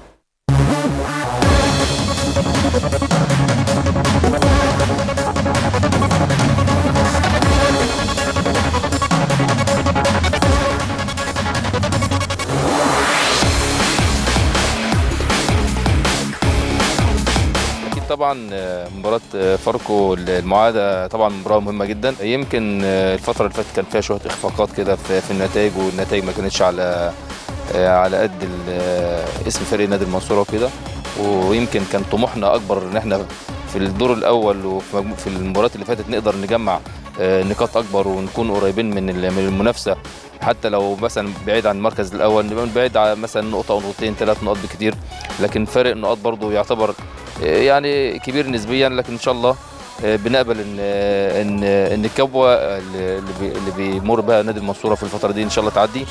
طبعا مباراة فاركو المعادة طبعا مباراة مهمة جدا. يمكن الفترة اللي فاتت كان فيها شوية اخفاقات كده في النتائج، والنتائج ما كانتش على على قد اسم فريق نادي المنصورة وكده، ويمكن كان طموحنا اكبر ان احنا في الدور الاول وفي المباريات اللي فاتت نقدر نجمع نقاط اكبر ونكون قريبين من من المنافسة، حتى لو مثلا بعيد عن المركز الاول نبقى بعيد عن مثلا نقطة او نقطتين ثلاث نقاط بكتير، لكن فارق نقاط برضو يعتبر يعني كبير نسبيا. لكن ان شاء الله بنقبل ان ان ان الكبوه اللي بيمر بها نادي المنصوره في الفتره دي ان شاء الله تعدي.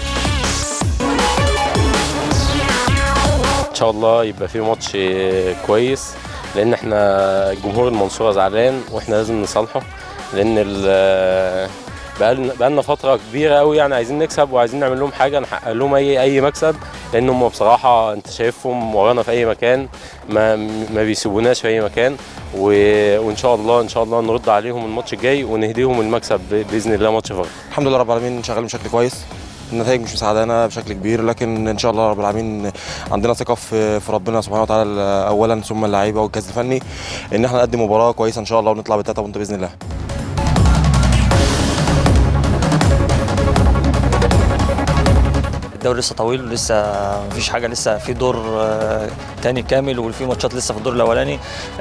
ان شاء الله يبقى في ماتش كويس، لان احنا جمهور المنصوره زعلان واحنا لازم نصالحه، لان بقى لنا فتره كبيره قوي يعني عايزين نكسب وعايزين نعمل لهم حاجه نحقق لهم اي اي مكسب، لان هم بصراحه انت شايفهم ورانا في اي مكان، ما ما بيسيبوناش في اي مكان، وان شاء الله ان شاء الله نرد عليهم الماتش الجاي ونهديهم المكسب باذن الله ماتش فاركو. الحمد لله رب العالمين شغالين بشكل كويس، النتائج مش مساعدانا بشكل كبير، لكن ان شاء الله رب العالمين عندنا ثقه في في ربنا سبحانه وتعالى اولا ثم اللعيبه والجهاز الفني ان احنا نقدم مباراه كويسه ان شاء الله ونطلع بالثلاثه بونت باذن الله. الدوري لسه طويل ولسه مفيش حاجه، لسه في دور تاني كامل وفي ماتشات لسه في الدور الاولاني.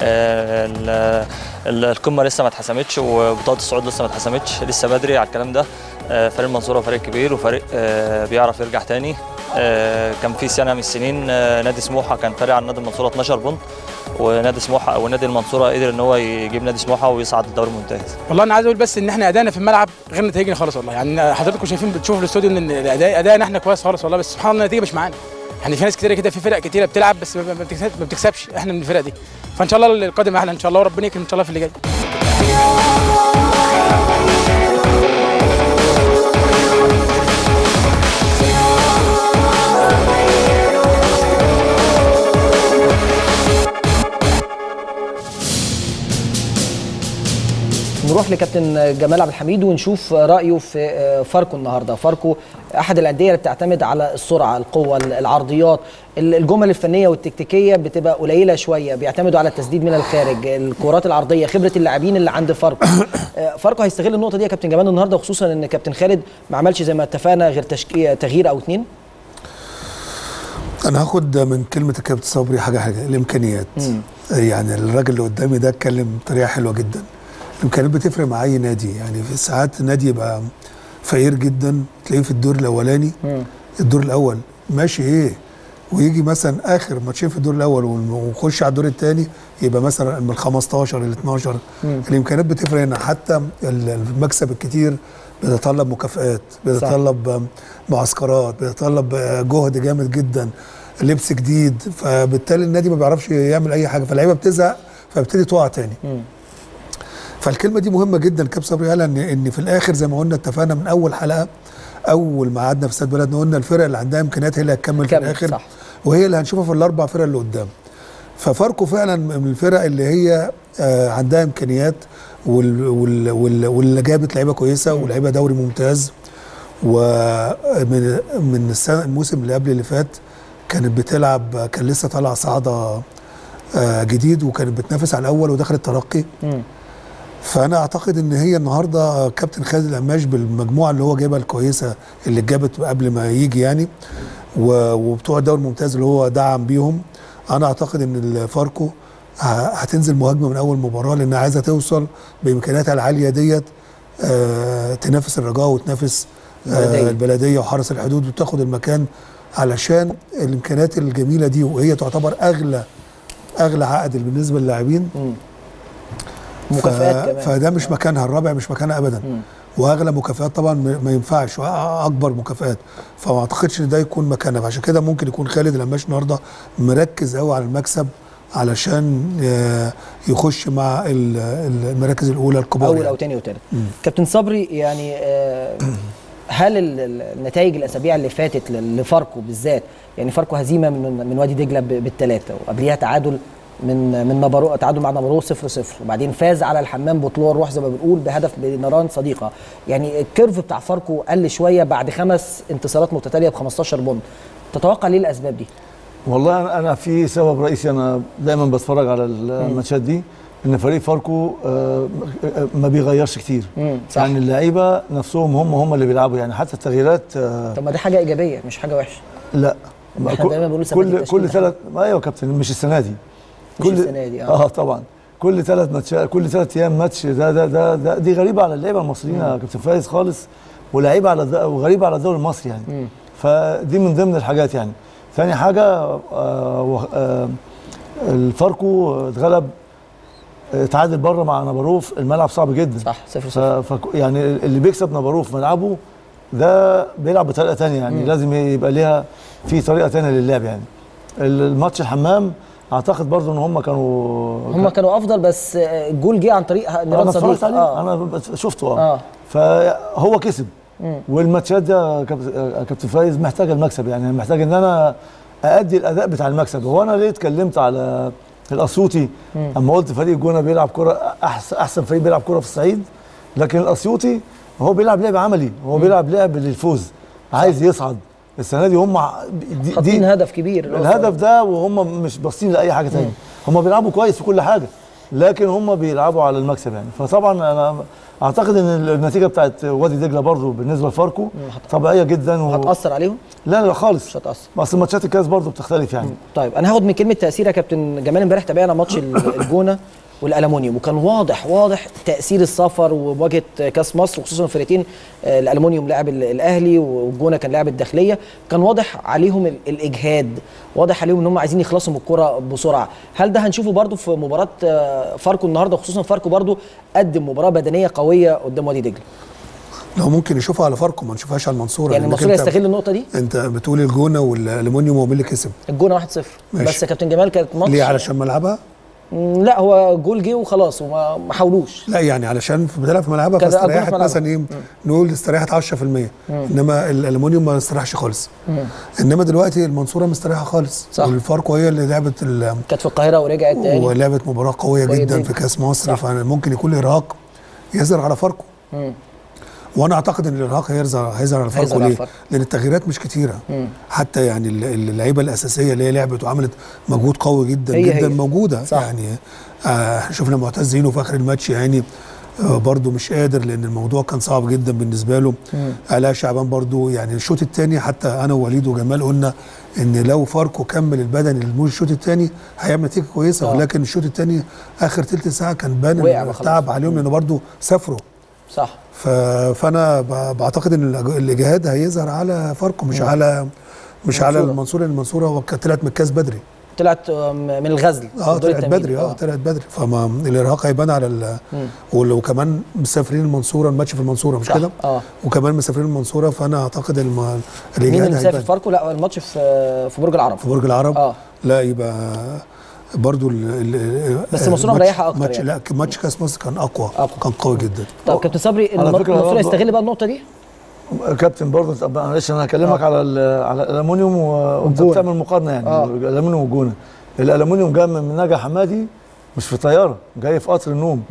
القمه لسه ما اتحسمتش وبطاقه الصعود لسه ما اتحسمتش، لسه بدري على الكلام ده. فريق المنصوره فريق كبير وفريق بيعرف يرجع تاني. كان في سنه من السنين نادي سموحه كان فارق عن نادي المنصوره اتناشر بونت، ونادي سموحه او نادي المنصوره قدر ان هو يجيب نادي سموحه ويصعد الدوري الممتاز. والله انا عايز اقول بس ان احنا ادائنا في الملعب غير نتائجنا خالص والله، يعني حضراتكم شايفين بتشوفوا في الاستوديو ان الاداء ادائنا احنا كويس خالص والله، بس سبحان الله النتيجه مش معانا. يعني في ناس كتيره كده، في فرق كتيره بتلعب بس ما بتكسبش، احنا من الفرق دي. فان شاء الله القادم احلى ان شاء الله، وربنا يكرم ان شاء الله في اللي جاي. نروح لكابتن جمال عبد الحميد ونشوف رايه في فاركو النهارده. فاركو احد الانديه اللي بتعتمد على السرعه، القوه، العرضيات، الجمل الفنيه والتكتيكيه بتبقى قليله شويه، بيعتمدوا على التسديد من الخارج، الكرات العرضيه، خبره اللاعبين اللي عند فاركو. فاركو هيستغل النقطه دي يا كابتن جمال النهارده، وخصوصا ان كابتن خالد ما عملش زي ما اتفقنا غير تغيير او اتنين. انا هاخد من كلمه الكابتن صبري حاجه حاجه الامكانيات. مم. يعني الراجل اللي قدامي ده اتكلم بطريقه حلوه جدا. الامكانيات بتفرق مع اي نادي، يعني في ساعات نادي يبقى فقير جدا تلاقيه في الدور الاولاني، مم. الدور الاول ماشي ايه، ويجي مثلا اخر ماتشين في الدور الاول ونخش على الدور الثاني يبقى مثلا من خمستاشر ل اتناشر. مم. الامكانيات بتفرق هنا، حتى المكسب الكتير بيتطلب مكافآت، بيتطلب معسكرات، بيتطلب جهد جامد جدا، لبس جديد، فبالتالي النادي ما بيعرفش يعمل اي حاجه، فاللعيبه بتزهق فبتبتدي تقع تاني. مم. فالكلمه دي مهمه جدا. كابتن صبري قال ان ان في الاخر زي ما قلنا اتفقنا من اول حلقه، اول ما قعدنا في استاد بلدنا قلنا الفرق اللي عندها امكانيات هي اللي هتكمل في الاخر، صح. وهي اللي هنشوفها في الاربع فرق اللي قدام. ففاركو فعلا من الفرق اللي هي آه عندها امكانيات وال وال واللي جابت لعيبه كويسه ولعيبه دوري ممتاز. ومن من السنه الموسم اللي قبل اللي فات كانت بتلعب، كان لسه طالعه صعده آه جديد وكانت بتنافس على الاول ودخلت ترقي. م. فانا اعتقد ان هي النهارده كابتن خالد القماش بالمجموعه اللي هو جايبها الكويسه اللي اتجابت قبل ما يجي يعني، وبتوع الدوري الممتاز اللي هو دعم بيهم، انا اعتقد ان الفاركو هتنزل مهاجمه من اول مباراه، لانها عايزه توصل بامكانياتها العاليه ديت آه تنافس الرجاء وتنافس آه البلديه وحرس الحدود وتاخد المكان علشان الامكانيات الجميله دي، وهي تعتبر اغلى اغلى عقد بالنسبه للاعبين. مكافآت كمان. فده مش مكانها، الرابع مش مكانها ابدا. مم. واغلى مكافآت طبعا ما ينفعش، اكبر مكافآت، فما اعتقدش ان ده يكون مكانها. عشان كده ممكن يكون خالد القماش النهارده مركز قوي على المكسب علشان يخش مع المراكز الاولى الكبار اول يعني. او ثاني وثالث. كابتن صبري، يعني هل النتائج الاسابيع اللي فاتت لفاركو بالذات، يعني فاركو هزيمه من من وادي دجله بالثلاثه، وقبليها تعادل من من نبرو تعادل مع نبرو صفر صفر، وبعدين فاز على الحمام بطلوع الروح زي ما بنقول بهدف بنيران صديقه. يعني الكيرف بتاع فاركو قل شويه بعد خمس انتصارات متتاليه ب خمستاشر بونت. تتوقع ليه الاسباب دي؟ والله انا في سبب رئيسي، انا دايما بتفرج على الماتشات دي، ان فريق فاركو ما بيغيرش كتير. يعني اللعيبه نفسهم هم هم اللي بيلعبوا، يعني حتى التغييرات. طب ما دي حاجه ايجابيه مش حاجه وحشه. لا احنا دايما بنقول كل كل ثلاث ايوه يا كابتن، مش السنه دي، مش كل السنه دي. اه, آه طبعا كل ثلاث ماتشات، كل ثلاث ايام ماتش، ده ده ده, ده دي غريبه على اللعيبه المصريين يا كابتن فايز خالص، ولعيبه على وغريبه على الدوري المصري يعني. مم. فدي من ضمن الحاجات يعني. ثاني حاجه آه آه الفاركو اتغلب، اتعادل بره مع نبروف، الملعب صعب جدا. صح صفر صفر. يعني اللي بيكسب نبروف ملعبه ده بيلعب بطريقه ثانيه يعني. مم. لازم يبقى ليها في طريقه ثانيه للعب يعني. الماتش الحمام اعتقد برضو ان هم كانوا هم كانوا افضل، بس الجول جه عن طريق نيران صديق. آه. انا شفته اه, آه. فهو كسب. مم. والماتشات دي يا كابتن فايز محتاجه المكسب، يعني محتاج ان انا اادي الاداء بتاع المكسب. هو انا ليه اتكلمت على الاسيوطي اما قلت فريق الجونه بيلعب كره احسن احسن فريق بيلعب كره في الصعيد، لكن الاسيوطي هو بيلعب لعب عملي، هو مم. بيلعب لعب للفوز، عايز يصعد. السنه دي هم دي حاطين هدف كبير، الهدف ده، وهم مش باصين لاي حاجه ثانيه. هم بيلعبوا كويس في كل حاجه، لكن هم بيلعبوا على المكسب يعني. فطبعا انا اعتقد ان النتيجه بتاعت وادي دجله برضو بالنسبه لفاركو طبيعيه جدا. و... هتاثر عليهم؟ لا لا خالص، مش هتاثر. بس ماتشات الكاس برضو بتختلف يعني. طيب انا هاخد من كلمه تاثير يا كابتن جمال. امبارح تابعنا ماتش الجونه والالومنيوم، وكان واضح واضح تاثير السفر ومواجهه كاس مصر، وخصوصا الفرقتين الالومنيوم لاعب الاهلي والجونه كان لاعب الداخليه، كان واضح عليهم الاجهاد، واضح عليهم ان هم عايزين يخلصوا من الكره بسرعه. هل ده هنشوفه برضو في مباراه فاركو النهارده، وخصوصا فاركو برضو قدم مباراه بدنيه قويه قدام وادي دجله؟ لو ممكن نشوفها على فاركو ما نشوفهاش على المنصوره. يعني المنصوره يستغل النقطه دي؟ انت بتقول الجونه والالومنيوم هو مين اللي كسب؟ الجونه واحد صفر. بس يا كابتن جمال كانت ماتش ليه؟ علشان ملعبها؟ لا هو جول جه وخلاص وما حاولوش. لا يعني علشان بتلعب في ملعبها فاستريحت مثلا ايه، نقول استريحت عشرة في المية، انما الالومنيوم ما استريحش خالص. مم. انما دلوقتي المنصوره مستريحه خالص. صح. والفاركو هي اللي لعبت كانت في القاهره ورجعت تاني ولعبت مباراه قويه جدا دي. في كاس مصر، فممكن يكون الارهاق يظهر على فاركو. مم. وانا اعتقد ان الارهاق هيظهر هيظهر على فاركو. ليه؟ لان التغييرات مش كتيره. مم. حتى يعني اللعيبه الاساسيه اللي هي لعبت وعملت مجهود قوي جدا هي جدا هي. موجوده. صح. يعني آه شفنا معتز زينو في اخر الماتش يعني آه برده مش قادر، لان الموضوع كان صعب جدا بالنسبه له. علاء شعبان برده يعني الشوط الثاني، حتى انا ووليد وجمال قلنا ان لو فاركو كمل البدني الشوط الثاني هيعمل نتيجه كويسه. آه. ولكن الشوط الثاني اخر ثلث ساعه كان بان التعب عليهم، لانه برده سافروا. صح. فانا بعتقد ان الاجهاد هيظهر على فاركو، مش م. على مش منصورة. على المنصوره. المنصوره طلعت من الكاس بدري، طلعت من الغزل. اه طلعت بدري. اه طلعت بدري، فما الارهاق هيبان على وكمان مسافرين المنصوره، الماتش في المنصوره مش كده؟ اه وكمان مسافرين المنصوره، فانا اعتقد الاجهاد هيبان. مين اللي مسافر فاركو؟ لا الماتش في في برج العرب. في برج العرب. اه لا يبقى برضو ال بس المنصوره مريحه اكتر ماتش يعني. لا ماتش كاس مصر كان اقوى, أقوى. كان قوي جدا. طب كابتن صبري المنصوره يستغل بقى النقطه دي؟ كابتن برضه طب معلش انا هكلمك آه. على على الالومنيوم وانت بتعمل مقارنه يعني. آه. الالومنيوم والجونه. الالومنيوم جاي من نجا حمادي، مش في طياره، جاي في قطر النوم.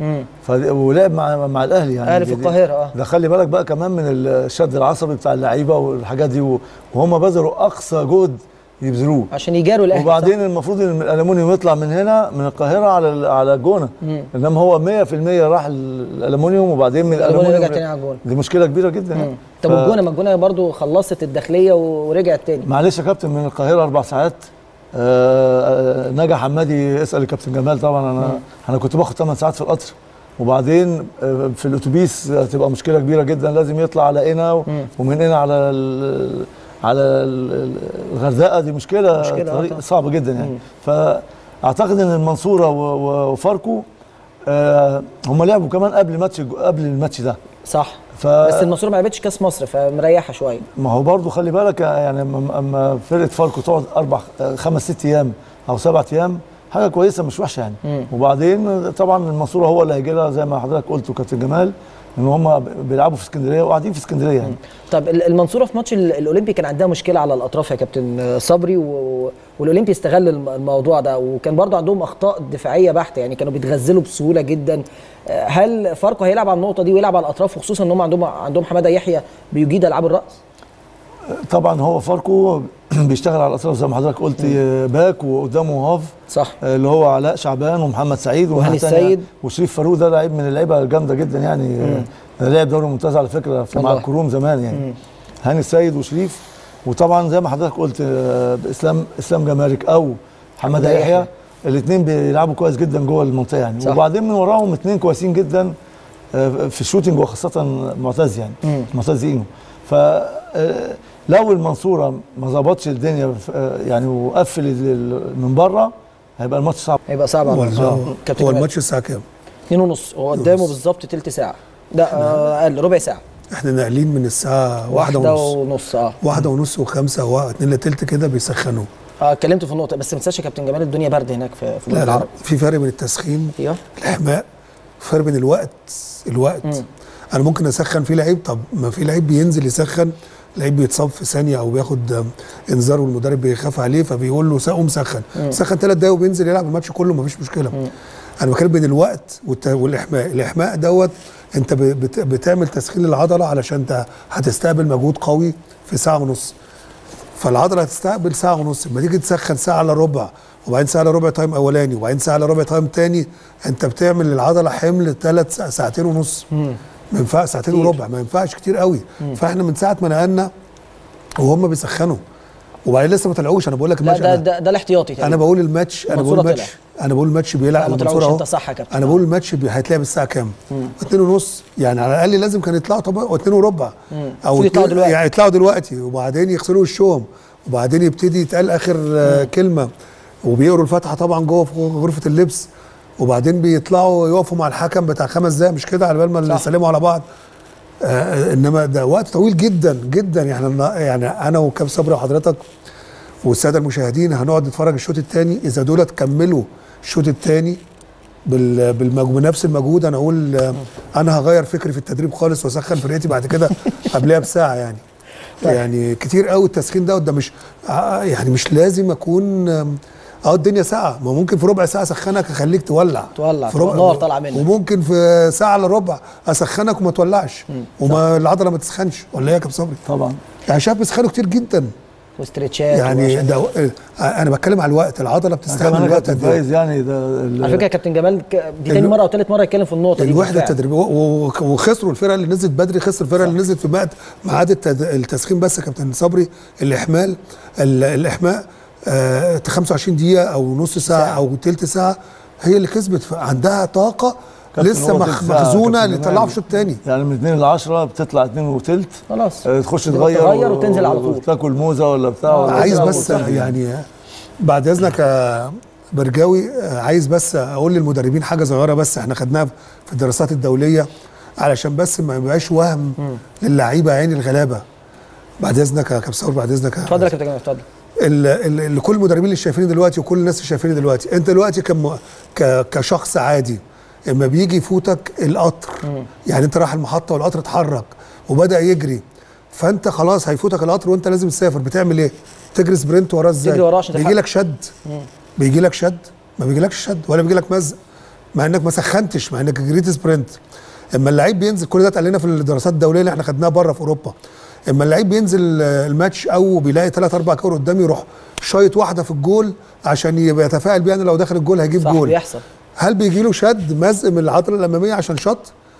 ولعب مع مع الاهلي يعني اهلي في القاهره. اه ده خلي بالك بقى كمان من الشد العصبي بتاع اللعيبه والحاجات دي، وهم بذلوا اقصى جهد يبذلوه عشان يجاروا الاهلي. وبعدين صح؟ المفروض ان الالومنيوم يطلع من هنا من القاهره على على الجونه، انما هو مية في المية راح الالومنيوم وبعدين من الالومنيوم رجع تاني على الجونه. دي مشكله كبيره جدا يعني. طب والجونه، ما الجونه برضه خلصت الداخليه ورجعت تاني. معلش يا كابتن، من القاهره اربع ساعات. آه نجا حمادي، اسال الكابتن جمال طبعا. انا مم. انا كنت باخد ثمان ساعات في القطر، وبعدين آه في الاتوبيس هتبقى مشكله كبيره جدا، لازم يطلع على هنا ومن هنا على على الغردقه دي مشكله, مشكلة طريق صعبه جدا يعني. فاعتقد ان المنصوره وفاركو آه هم لعبوا كمان قبل ماتش قبل الماتش ده صح. ف... بس المنصوره ما لعبتش كاس مصر فمريحه شويه. ما هو برضه خلي بالك يعني اما فرقه فاركو تقعد اربع خمس ست ايام او سبع ايام حاجه كويسه مش وحشه يعني. مم. وبعدين طبعا المنصوره هو اللي هيجي لها زي ما حضرتك قلت وكابتن جمال ان هم بيلعبوا في اسكندريه وقاعدين في اسكندريه يعني. طب المنصوره في ماتش الاولمبي كان عندها مشكله على الاطراف يا كابتن صبري و... والاولمبي استغل الموضوع ده وكان برضو عندهم اخطاء دفاعيه بحته يعني كانوا بيتغزلوا بسهوله جدا. هل فاركو هيلعب على النقطه دي ويلعب على الاطراف وخصوصا ان هم عندهم عندهم حماده يحيى بيجيد العاب الراس؟ طبعا هو فاركو بيشتغل على الاطراف زي ما حضرتك قلت باك وقدامه هاف صح اللي هو علاء شعبان ومحمد سعيد وهاني السيد وشريف فاروق ده لعيب من اللعيبه الجامده جدا يعني لعب دوري ممتاز على فكره في مع الكروم زمان يعني. مم. هاني السيد وشريف وطبعا زي ما حضرتك قلت اسلام اسلام جمارك او حماده يحيى الاثنين بيلعبوا كويس جدا جوه المنطقه يعني. صح. وبعدين من وراهم اثنين كويسين جدا في الشوتنج وخاصه معتز يعني مم. معتز اينو. ف لو المنصوره ما ظبطش الدنيا يعني وقفل من بره هيبقى الماتش صعب. هيبقى صعب على المنصوره. هو الماتش الساعه كام؟ اتنين ونص هو قدامه بالظبط تلت ساعه. ده اقل آه ربع ساعه. احنا ناقلين من الساعه واحدة ونص واحدة ونص اه واحدة ونص وخمسة واتنين الا تلت كده بيسخنوا. اه اتكلمت في النقطه بس ما تنساش يا كابتن جمال الدنيا برد هناك في في لا لا في فرق بين التسخين ايوه الاحماء فرق بين الوقت الوقت مم. انا ممكن اسخن في لعيب طب ما في لعيب بينزل يسخن لعيب بيتصاب في ثانيه او بياخد انذار والمدرب بيخاف عليه فبيقول له قوم سخن سخن ثلاث دقايق وبينزل يلعب الماتش كله مفيش مشكله. مم. انا بتكلم بين الوقت والاحماء الاحماء دوت انت بتعمل تسخين للعضله علشان انت هتستقبل مجهود قوي في ساعه ونص فالعضله هتستقبل ساعه ونص لما تيجي تسخن ساعه الا ربع وبعدين ساعه الا ربع تايم اولاني وبعدين ساعه الا ربع تايم ثاني انت بتعمل للعضله حمل ثلاث ساعتين ونص. مم. ما ينفعش ساعتين وربع ما ينفعش كتير قوي. مم. فاحنا من ساعه ما نقلنا وهم بيسخنوا وبعدين لسه ما طلعوش انا بقول لك الماتش ده ده, ده الاحتياطي انا بقول الماتش انا بقول الماتش انا بقول الماتش بيلعب المنصوره اهو انت صح يا كابتن انا بقول الماتش هيتلعب الساعه كام؟ اتنين ونص يعني على الاقل لازم كان يطلعوا طبعا اتنين وربع او يطلعوا دلوقتي يعني يطلعوا دلوقتي وبعدين يغسلوا وشهم وبعدين يبتدي يتقال اخر مم. كلمه وبيقروا الفاتحه طبعا جوه في غرفه اللبس وبعدين بيطلعوا يقفوا مع الحكم بتاع خمس دقايق مش كده على بال ما يسلموا على بعض. آه انما ده وقت طويل جدا جدا يعني يعني انا وكابتن صبري وحضرتك والساده المشاهدين هنقعد نتفرج الشوط الثاني اذا دولت كملوا الشوط الثاني بالمجهود بنفس المجهود انا اقول آه انا هغير فكري في التدريب خالص واسخن فرقتي بعد كده قبلها بساعه يعني. يعني كتير قوي التسخين ده ده مش آه يعني مش لازم اكون اه الدنيا ساعه ما ممكن في ربع ساعه اسخنك اخليك تولع تولع في ربع نار طالعه منك وممكن في ساعه الا ربع اسخنك وما تولعش وما العضله ما تسخنش ولا ايه يا كابتن صبري؟ طبعا يعني شايف بيسخنوا كتير جدا واسترتشات يعني ده انا بتكلم على الوقت العضله بتستحمل الوقت ده يعني ده على فكره يا كابتن جمال دي تاني مره او ثالث مره يتكلم في النقطه دي الوحده التدريبيه وخسروا الفرقه اللي نزلت بدري خسر الفرقه اللي نزلت في ميعاد التسخين بس يا كابتن صبري الاحمال الاحماء آه خمسة وعشرين دقيقة أو نص ساعة, ساعة. أو تلت ساعة هي اللي كسبت عندها طاقة لسه مخزونة لتطلعها في الشوط الثاني يعني من اتنين ل عشرة بتطلع اتنين وتلت خلاص آه تخش تغير تغير وتنزل على طول تاكل موزة ولا بتاع ولا عايز بس يعني بعد إذنك يا برجاوي عايز بس أقول للمدربين حاجة صغيرة بس إحنا خدناها في الدراسات الدولية علشان بس ما يبقاش وهم للعيبة عين الغلابة. بعد إذنك يا كابتن صبري بعد إذنك اتفضل يا كابتن جمال اتفضل. اللي كل المدربين اللي شايفيني دلوقتي وكل الناس اللي شايفيني دلوقتي انت دلوقتي كم كشخص عادي اما بيجي يفوتك القطر مم. يعني انت رايح المحطه والقطر اتحرك وبدا يجري فانت خلاص هيفوتك القطر وانت لازم تسافر بتعمل ايه؟ تجري سبرنت وراه ازاي؟ بيجي لك شد مم. بيجي لك شد ما بيجيلكش شد ولا بيجي لك مزق مع انك ما سخنتش مع انك جريت سبرنت. اما اللعيب بينزل كل ده اتقال لنا في الدراسات الدوليه اللي احنا خدناها بره في اوروبا اما اللعيب بينزل الماتش او بيلاقي ثلاث اربع كور قدامه يروح شايط واحده في الجول عشان يبقى يتفائل بيها ان لو دخل الجول هيجيب صح جول. بيحصل. هل بيجي له شد مزق من العضله الاماميه عشان شط؟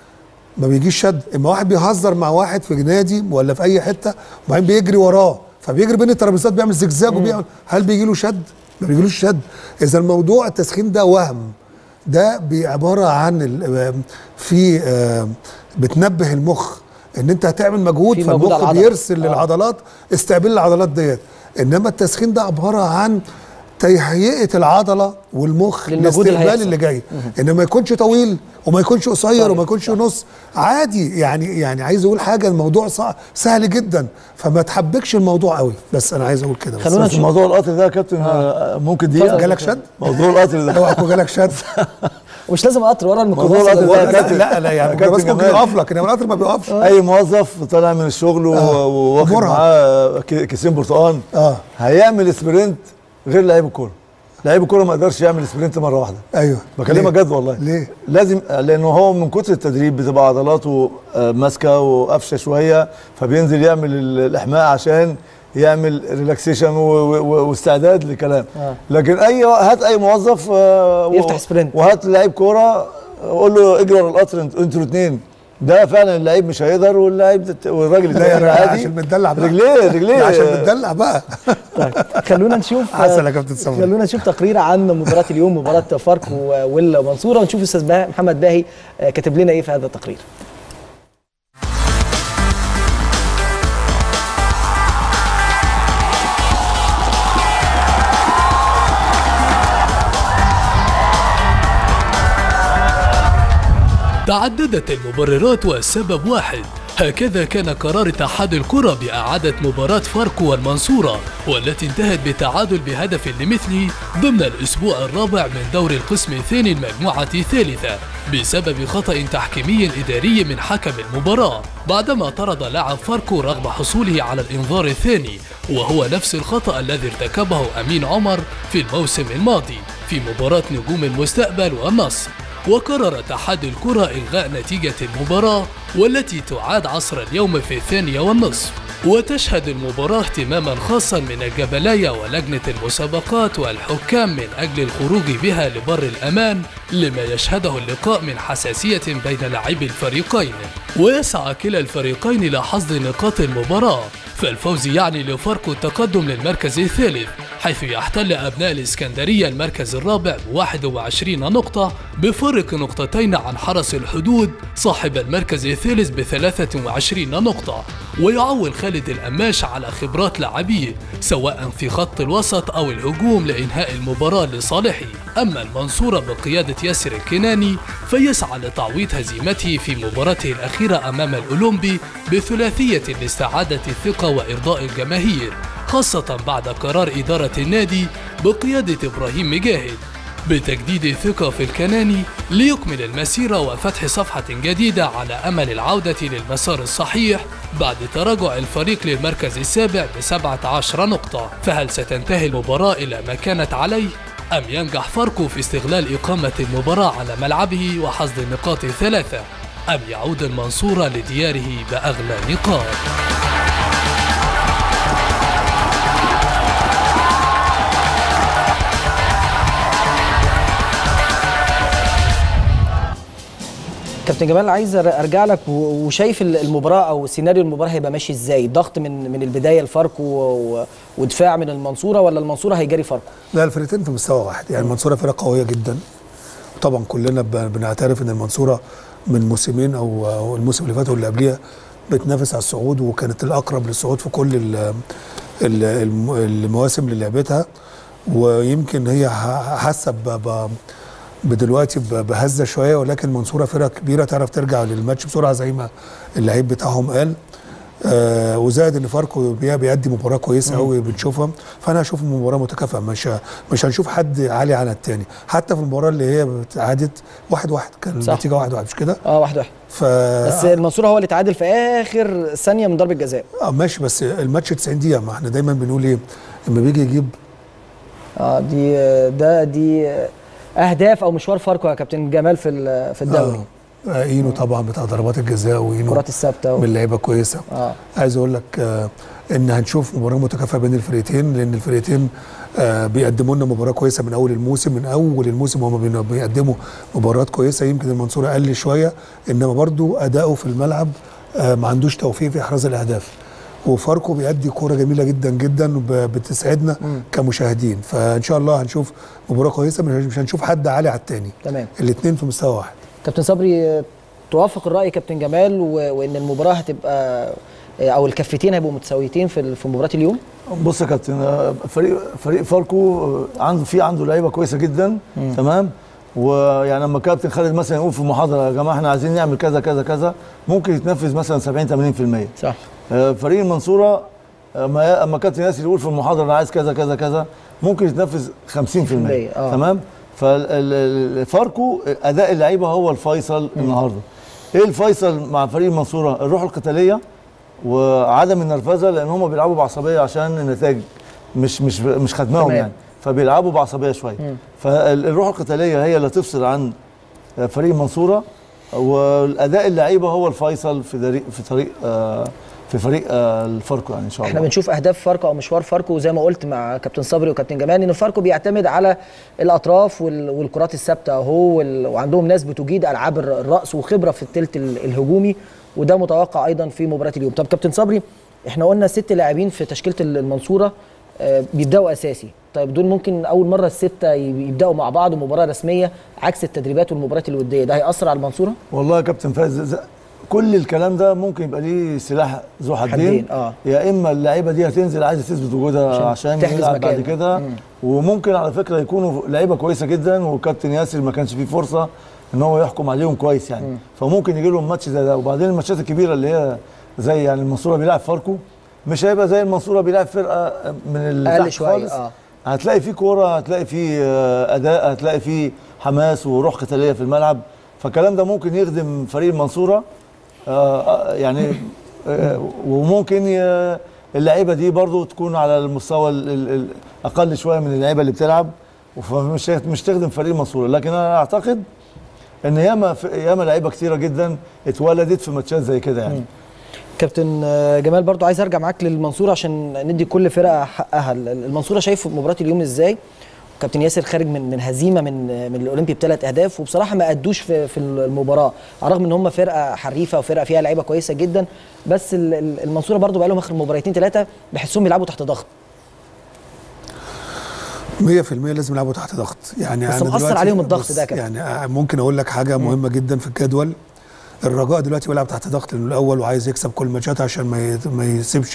ما بيجيش شد. اما واحد بيهزر مع واحد في نادي ولا في اي حته وبعدين بيجري وراه فبيجري بين الترابيزات بيعمل زجزاج وبيعمل هل بيجي له شد؟ ما بيجيلوش شد. اذا الموضوع التسخين ده وهم ده عباره عن في بتنبه المخ ان انت هتعمل مجهود فالمخ بيرسل للعضلات استقبال العضلات ديت. انما التسخين ده عباره عن تهيئه العضله والمخ للاستقبال اللي جاي، انما ما يكونش طويل وما يكونش قصير طيب. وما يكونش نص عادي. يعني يعني عايز اقول حاجه، الموضوع سهل جدا، فما تحبكش الموضوع قوي. بس انا عايز اقول كده. خلونا نشوف موضوع القطر ده يا كابتن. آه. ممكن دقيقه جالك شد؟ موضوع القطر ده اوعى جالك شد ومش لازم قطر ورا الميكروباص. لا لا لا يعني الميكروباص ممكن يقف لك، انما القطر ما بيقفش. اي موظف طالع من الشغل آه. وواخد معاه كيسين برتقال اه هيعمل سبرنت غير لعيب الكوره. لعيب الكوره ما يقدرش يعمل سبرنت مره واحده. ايوه بكلمك جد والله. ليه؟ لازم، لانه هو من كتر التدريب بتبقى عضلاته ماسكه وقفشه شويه، فبينزل يعمل الاحماء عشان يعمل ريلاكسيشن واستعداد لكلام. آه. لكن اي هات اي موظف يفتح سبرنت وهات لعيب كوره قول له اجري ورا القطر انتوا الاثنين، ده فعلا اللعيب مش هيقدر، واللعيب والراجل الثاني عادي عشان متدلع بقى. رجليه رجليه عشان متدلع بقى. طيب خلونا نشوف عسل يا كابتن سامر. خلونا نشوف تقرير عن مباراه اليوم، مباراه فاركو والمنصوره، ونشوف استاذ محمد باهي كاتب لنا ايه في هذا التقرير. تعددت المبررات والسبب واحد، هكذا كان قرار اتحاد الكرة بإعادة مباراة فاركو والمنصورة، والتي انتهت بتعادل بهدف لمثله ضمن الأسبوع الرابع من دور القسم الثاني المجموعة الثالثة بسبب خطأ تحكيمي إداري من حكم المباراة، بعدما طرد لاعب فاركو رغم حصوله على الإنذار الثاني، وهو نفس الخطأ الذي ارتكبه أمين عمر في الموسم الماضي في مباراة نجوم المستقبل والنصر. وقرر اتحاد الكرة إلغاء نتيجة المباراة والتي تعاد عصر اليوم في الثانية والنصف. وتشهد المباراة اهتماما خاصا من الجبلاية ولجنة المسابقات والحكام من أجل الخروج بها لبر الأمان لما يشهده اللقاء من حساسية بين لاعبي الفريقين. ويسعى كلا الفريقين لحصد نقاط المباراة، فالفوز يعني لفاركو التقدم للمركز الثالث، حيث يحتل أبناء الإسكندرية المركز الرابع بواحد وعشرين نقطة بفرق نقطتين عن حرس الحدود صاحب المركز الثالث بثلاثة وعشرين نقطة. ويعول خالد القماش على خبرات لاعبيه سواء في خط الوسط أو الهجوم لإنهاء المباراة لصالحه. أما المنصورة بقيادة ياسر الكناني فيسعى لتعويض هزيمته في مباراته الأخيرة أمام الأولمبي بثلاثية لاستعادة الثقة وإرضاء الجماهير، خاصة بعد قرار إدارة النادي بقيادة إبراهيم مجاهد بتجديد الثقة في الكناني ليكمل المسيرة وفتح صفحة جديدة على أمل العودة للمسار الصحيح بعد تراجع الفريق للمركز السابع بسبعة عشر نقطة. فهل ستنتهي المباراة إلى ما كانت عليه، أم ينجح فاركو في استغلال إقامة المباراة على ملعبه وحصد النقاط الثلاثة، أم يعود المنصورة لدياره بأغلى نقاط؟ كابتن جمال، عايز ارجع لك وشايف المباراه او سيناريو المباراه هيبقى ماشي ازاي؟ ضغط من من البدايه لفاركو ودفاع من المنصوره، ولا المنصوره هيجري فاركو؟ لا، الفرقتين في مستوى واحد. يعني المنصوره فرقه قويه جدا، وطبعا كلنا بنعترف ان المنصوره من موسمين او الموسم اللي فات واللي قبليه بتنافس على الصعود، وكانت الاقرب للصعود في كل المواسم اللي لعبتها، ويمكن هي حاسه بدلوقتي بهزه شويه، ولكن المنصوره فرقه كبيره تعرف ترجع للماتش بسرعه زي ما اللعيب بتاعهم قال. آه وزائد ان فاركو بيأدي مباراه كويسه قوي بنشوفها، فانا هشوف مباراه متكافئه، مش مش هنشوف حد عالي على الثاني. حتى في المباراه اللي هي اتعادت واحد واحد، كان النتيجه واحد واحد مش كده؟ اه واحد واحد. ف... بس المنصوره هو اللي تعادل في اخر ثانيه من ضربه جزاء. اه ماشي، بس الماتش تسعين دقيقه، ما احنا دايما بنقول ايه لما بيجي يجيب اه دي ده دي اهداف او مشوار فاركو يا كابتن جمال في في الدوري. آه. اينو طبعا بتاع ضربات الجزاء، واينو الكرات الثابته من لعيبه كويسه. آه. عايز اقول لك آه ان هنشوف مباراه متكافئه بين الفرقتين، لان الفرقتين آه بيقدموا لنا مباراه كويسه من اول الموسم. من اول الموسم هم بيقدموا مباريات كويسه، يمكن المنصوره اقل شويه، انما برضو اداؤه في الملعب آه ما عندوش توفيق في احراز الاهداف. وفاركو بيأدي كوره جميله جدا جدا بتسعدنا م. كمشاهدين. فان شاء الله هنشوف مباراه كويسه، مش هنشوف حد عالي على الثاني. تمام، الاثنين في مستوى واحد. كابتن صبري، توافق الراي كابتن جمال وان المباراه هتبقى او الكفتين هيبقوا متساويتين في في مباراه اليوم؟ بص يا كابتن، فريق فريق فاركو عنده في عنده لعيبه كويسه جدا. مم. تمام. ويعني لما كابتن خالد مثلا يقول في محاضره يا جماعه احنا عايزين نعمل كذا كذا كذا، ممكن يتنفذ مثلا سبعين ثمانين في المية. صح. فريق المنصوره اما اما كابتن ياسر يقول في المحاضره انا عايز كذا كذا كذا، ممكن يتنفذ خمسين في المية. آه. تمام. فالفاركو اداء اللعيبه هو الفيصل. مم. النهارده ايه الفيصل مع فريق المنصوره؟ الروح القتاليه وعدم النرفزه، لان هم بيلعبوا بعصبيه عشان النتائج مش مش مش خدماهم يعني، فبيلعبوا بعصبيه شويه. فالروح القتاليه هي اللي تفصل عن فريق المنصوره، والاداء اللعيبه هو الفيصل في طريق في طريق آه في فريق آه الفاركو يعني ان شاء الله. احنا بنشوف اهداف فاركو او مشوار فاركو زي ما قلت مع كابتن صبري وكابتن جمال ان فاركو بيعتمد على الاطراف والكرات الثابته اهو، وعندهم ناس بتجيد العاب الراس وخبره في الثلث الهجومي، وده متوقع ايضا في مباراه اليوم. طب كابتن صبري، احنا قلنا ست لاعبين في تشكيله المنصوره بيبداوا اساسي، طيب دول ممكن اول مره السته يبداوا مع بعض مباراه رسميه عكس التدريبات والمباريات الوديه، ده هيأثر على المنصوره؟ والله يا كابتن فايز كل الكلام ده ممكن يبقى ليه سلاح ذو حدين. آه. يا اما اللعيبه دي هتنزل عايزه تثبت وجودها عشان, عشان يلعب بعد كده، وممكن على فكره يكونوا لعيبه كويسه جدا وكابتن ياسر ما كانش فيه فرصه ان هو يحكم عليهم كويس يعني. مم. فممكن يجي لهم ماتش زي ده. وبعدين الماتشات الكبيره اللي هي زي يعني المنصوره بيلعب فاركو مش هيبقى زي المنصوره بيلعب فرقه من اللي تحت خالص. آه. هتلاقي فيه كوره، هتلاقي فيه اداء، هتلاقي فيه حماس وروح قتاليه في الملعب، فالكلام ده ممكن يخدم فريق المنصوره. آه يعني آه وممكن اللعيبه دي برضو تكون على المستوى الاقل شويه من اللعيبه اللي بتلعب، فمش مش تخدم فريق المنصوره. لكن انا اعتقد ان ياما ياما لعيبه كتيره جدا اتولدت في ماتشات زي كده يعني. كابتن جمال برضو عايز ارجع معاك للمنصوره عشان ندي كل فرقه حقها. المنصوره شايف مباراه اليوم ازاي؟ كابتن ياسر خارج من من هزيمه من من الاولمبي بثلاث اهداف، وبصراحه ما ادوش في في المباراه على الرغم ان هم فرقه حريفه وفرقه فيها لعيبه كويسه جدا، بس المنصوره برضو بقى لهم اخر مباراتين ثلاثه بحسهم بيلعبوا تحت ضغط. مية في المية لازم يلعبوا تحت ضغط يعني. بس مأثر عليهم الضغط ده كابتن. يعني ممكن اقول لك حاجه مهمه جدا في الجدول. الرجاء دلوقتي بيلعب تحت ضغط لانه الاول وعايز يكسب كل ماتشاته عشان ما ما يسيبش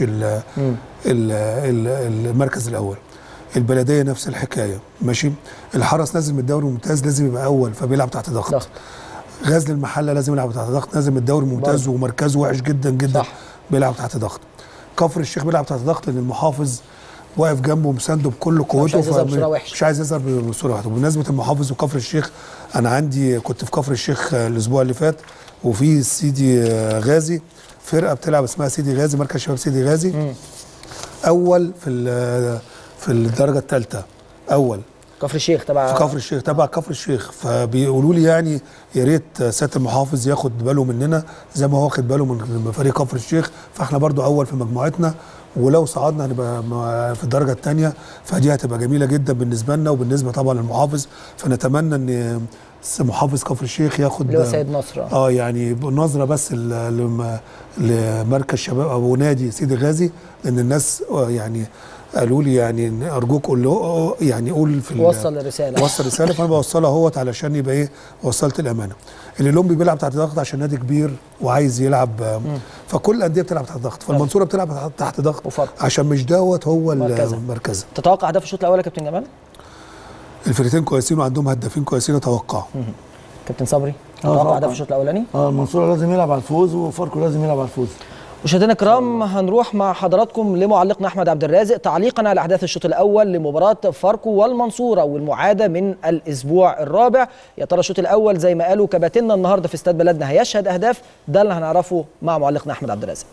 المركز الاول. البلديه نفس الحكايه ماشي. الحرس نازل من الدوري الممتاز لازم يبقى اول فبيلعب تحت ضغط. ضغط. غزل المحله لازم يلعب تحت ضغط، نازل من الدوري الممتاز ومركزه وحش جدا جدا. صح. بيلعب تحت ضغط. كفر الشيخ بيلعب تحت ضغط لان المحافظ واقف جنبه ومسانده بكل قوته، مش عايز يظهر بصوره وحشه، مش عايز يظهر بصوره وحشه. بمناسبه المحافظ وكفر الشيخ، انا عندي كنت في كفر الشيخ الاسبوع اللي فات وفي سيدي غازي فرقه بتلعب اسمها سيدي غازي، مركز شباب سيدي غازي. م. اول في في الدرجه الثالثه، اول كفر الشيخ تبع في كفر الشيخ تبع كفر الشيخ. فبيقولوا لي يعني يا ريت سياده المحافظ ياخد باله مننا زي ما هو واخد باله من فريق كفر الشيخ، فاحنا برضو اول في مجموعتنا، ولو صعدنا هنبقى في الدرجه الثانيه، فدي هتبقى جميله جدا بالنسبه لنا وبالنسبه طبعا للمحافظ. فنتمنى ان محافظ كفر الشيخ ياخد اللي هو سيد نصر اه يعني نظره بس لمركز شباب او نادي سيدي غازي، لان الناس يعني قالوا لي يعني ارجوك قول له يعني قول في وصل الرساله وصل رساله فانا بوصلها اهوت علشان يبقى ايه وصلت الامانه. الاولمبي بيلعب تحت ضغط عشان نادي كبير وعايز يلعب. مم. فكل الانديه بتلعب تحت ضغط، فالمنصوره بتلعب تحت ضغط وفرق. عشان مش دوت هو المركز. تتوقع اهداف الشوط الاول يا كابتن جمال؟ الفريقين كويسين وعندهم هدافين كويسين اتوقع. كابتن صبري تتوقع اهداف الشوط الاولاني؟ اه المنصوره لازم يلعب على الفوز وفاركو لازم يلعب على الفوز. مشاهدينا الكرام هنروح مع حضراتكم لمعلقنا احمد عبد الرازق تعليقا على احداث الشوط الاول لمباراه فاركو والمنصوره والمعاده من الاسبوع الرابع. يا ترى الشوط الاول زي ما قالوا كباتننا النهارده في استاد بلدنا هيشهد اهداف؟ ده اللي هنعرفه مع معلقنا احمد عبد الرازق.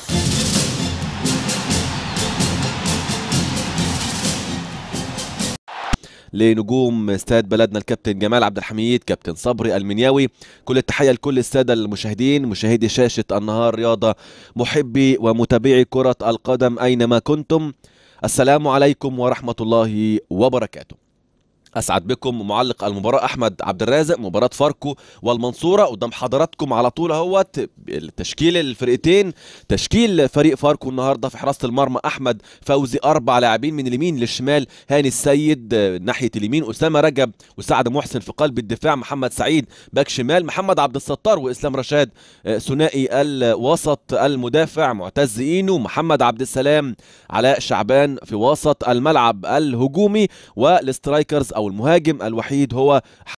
لنجوم استاد بلدنا الكابتن جمال عبد الحميد، كابتن صبري المنياوي، كل التحيه لكل الساده المشاهدين مشاهدي شاشه النهار رياضه، محبي ومتابعي كره القدم اينما كنتم، السلام عليكم ورحمه الله وبركاته. اسعد بكم معلق المباراه احمد عبد الرازق. مباراه فاركو والمنصوره قدام حضراتكم على طول اهوت تشكيل الفرقتين. تشكيل فريق فاركو النهارده في حراسه المرمى احمد فوزي اربع لاعبين من اليمين للشمال، هاني السيد ناحيه اليمين، اسامه رجب وسعد محسن في قلب الدفاع، محمد سعيد باك شمال، محمد عبد الستار واسلام رشاد ثنائي الوسط المدافع، معتز اينو، محمد عبد السلام، علاء شعبان في وسط الملعب الهجومي، والاسترايكرز او المهاجم الوحيد هو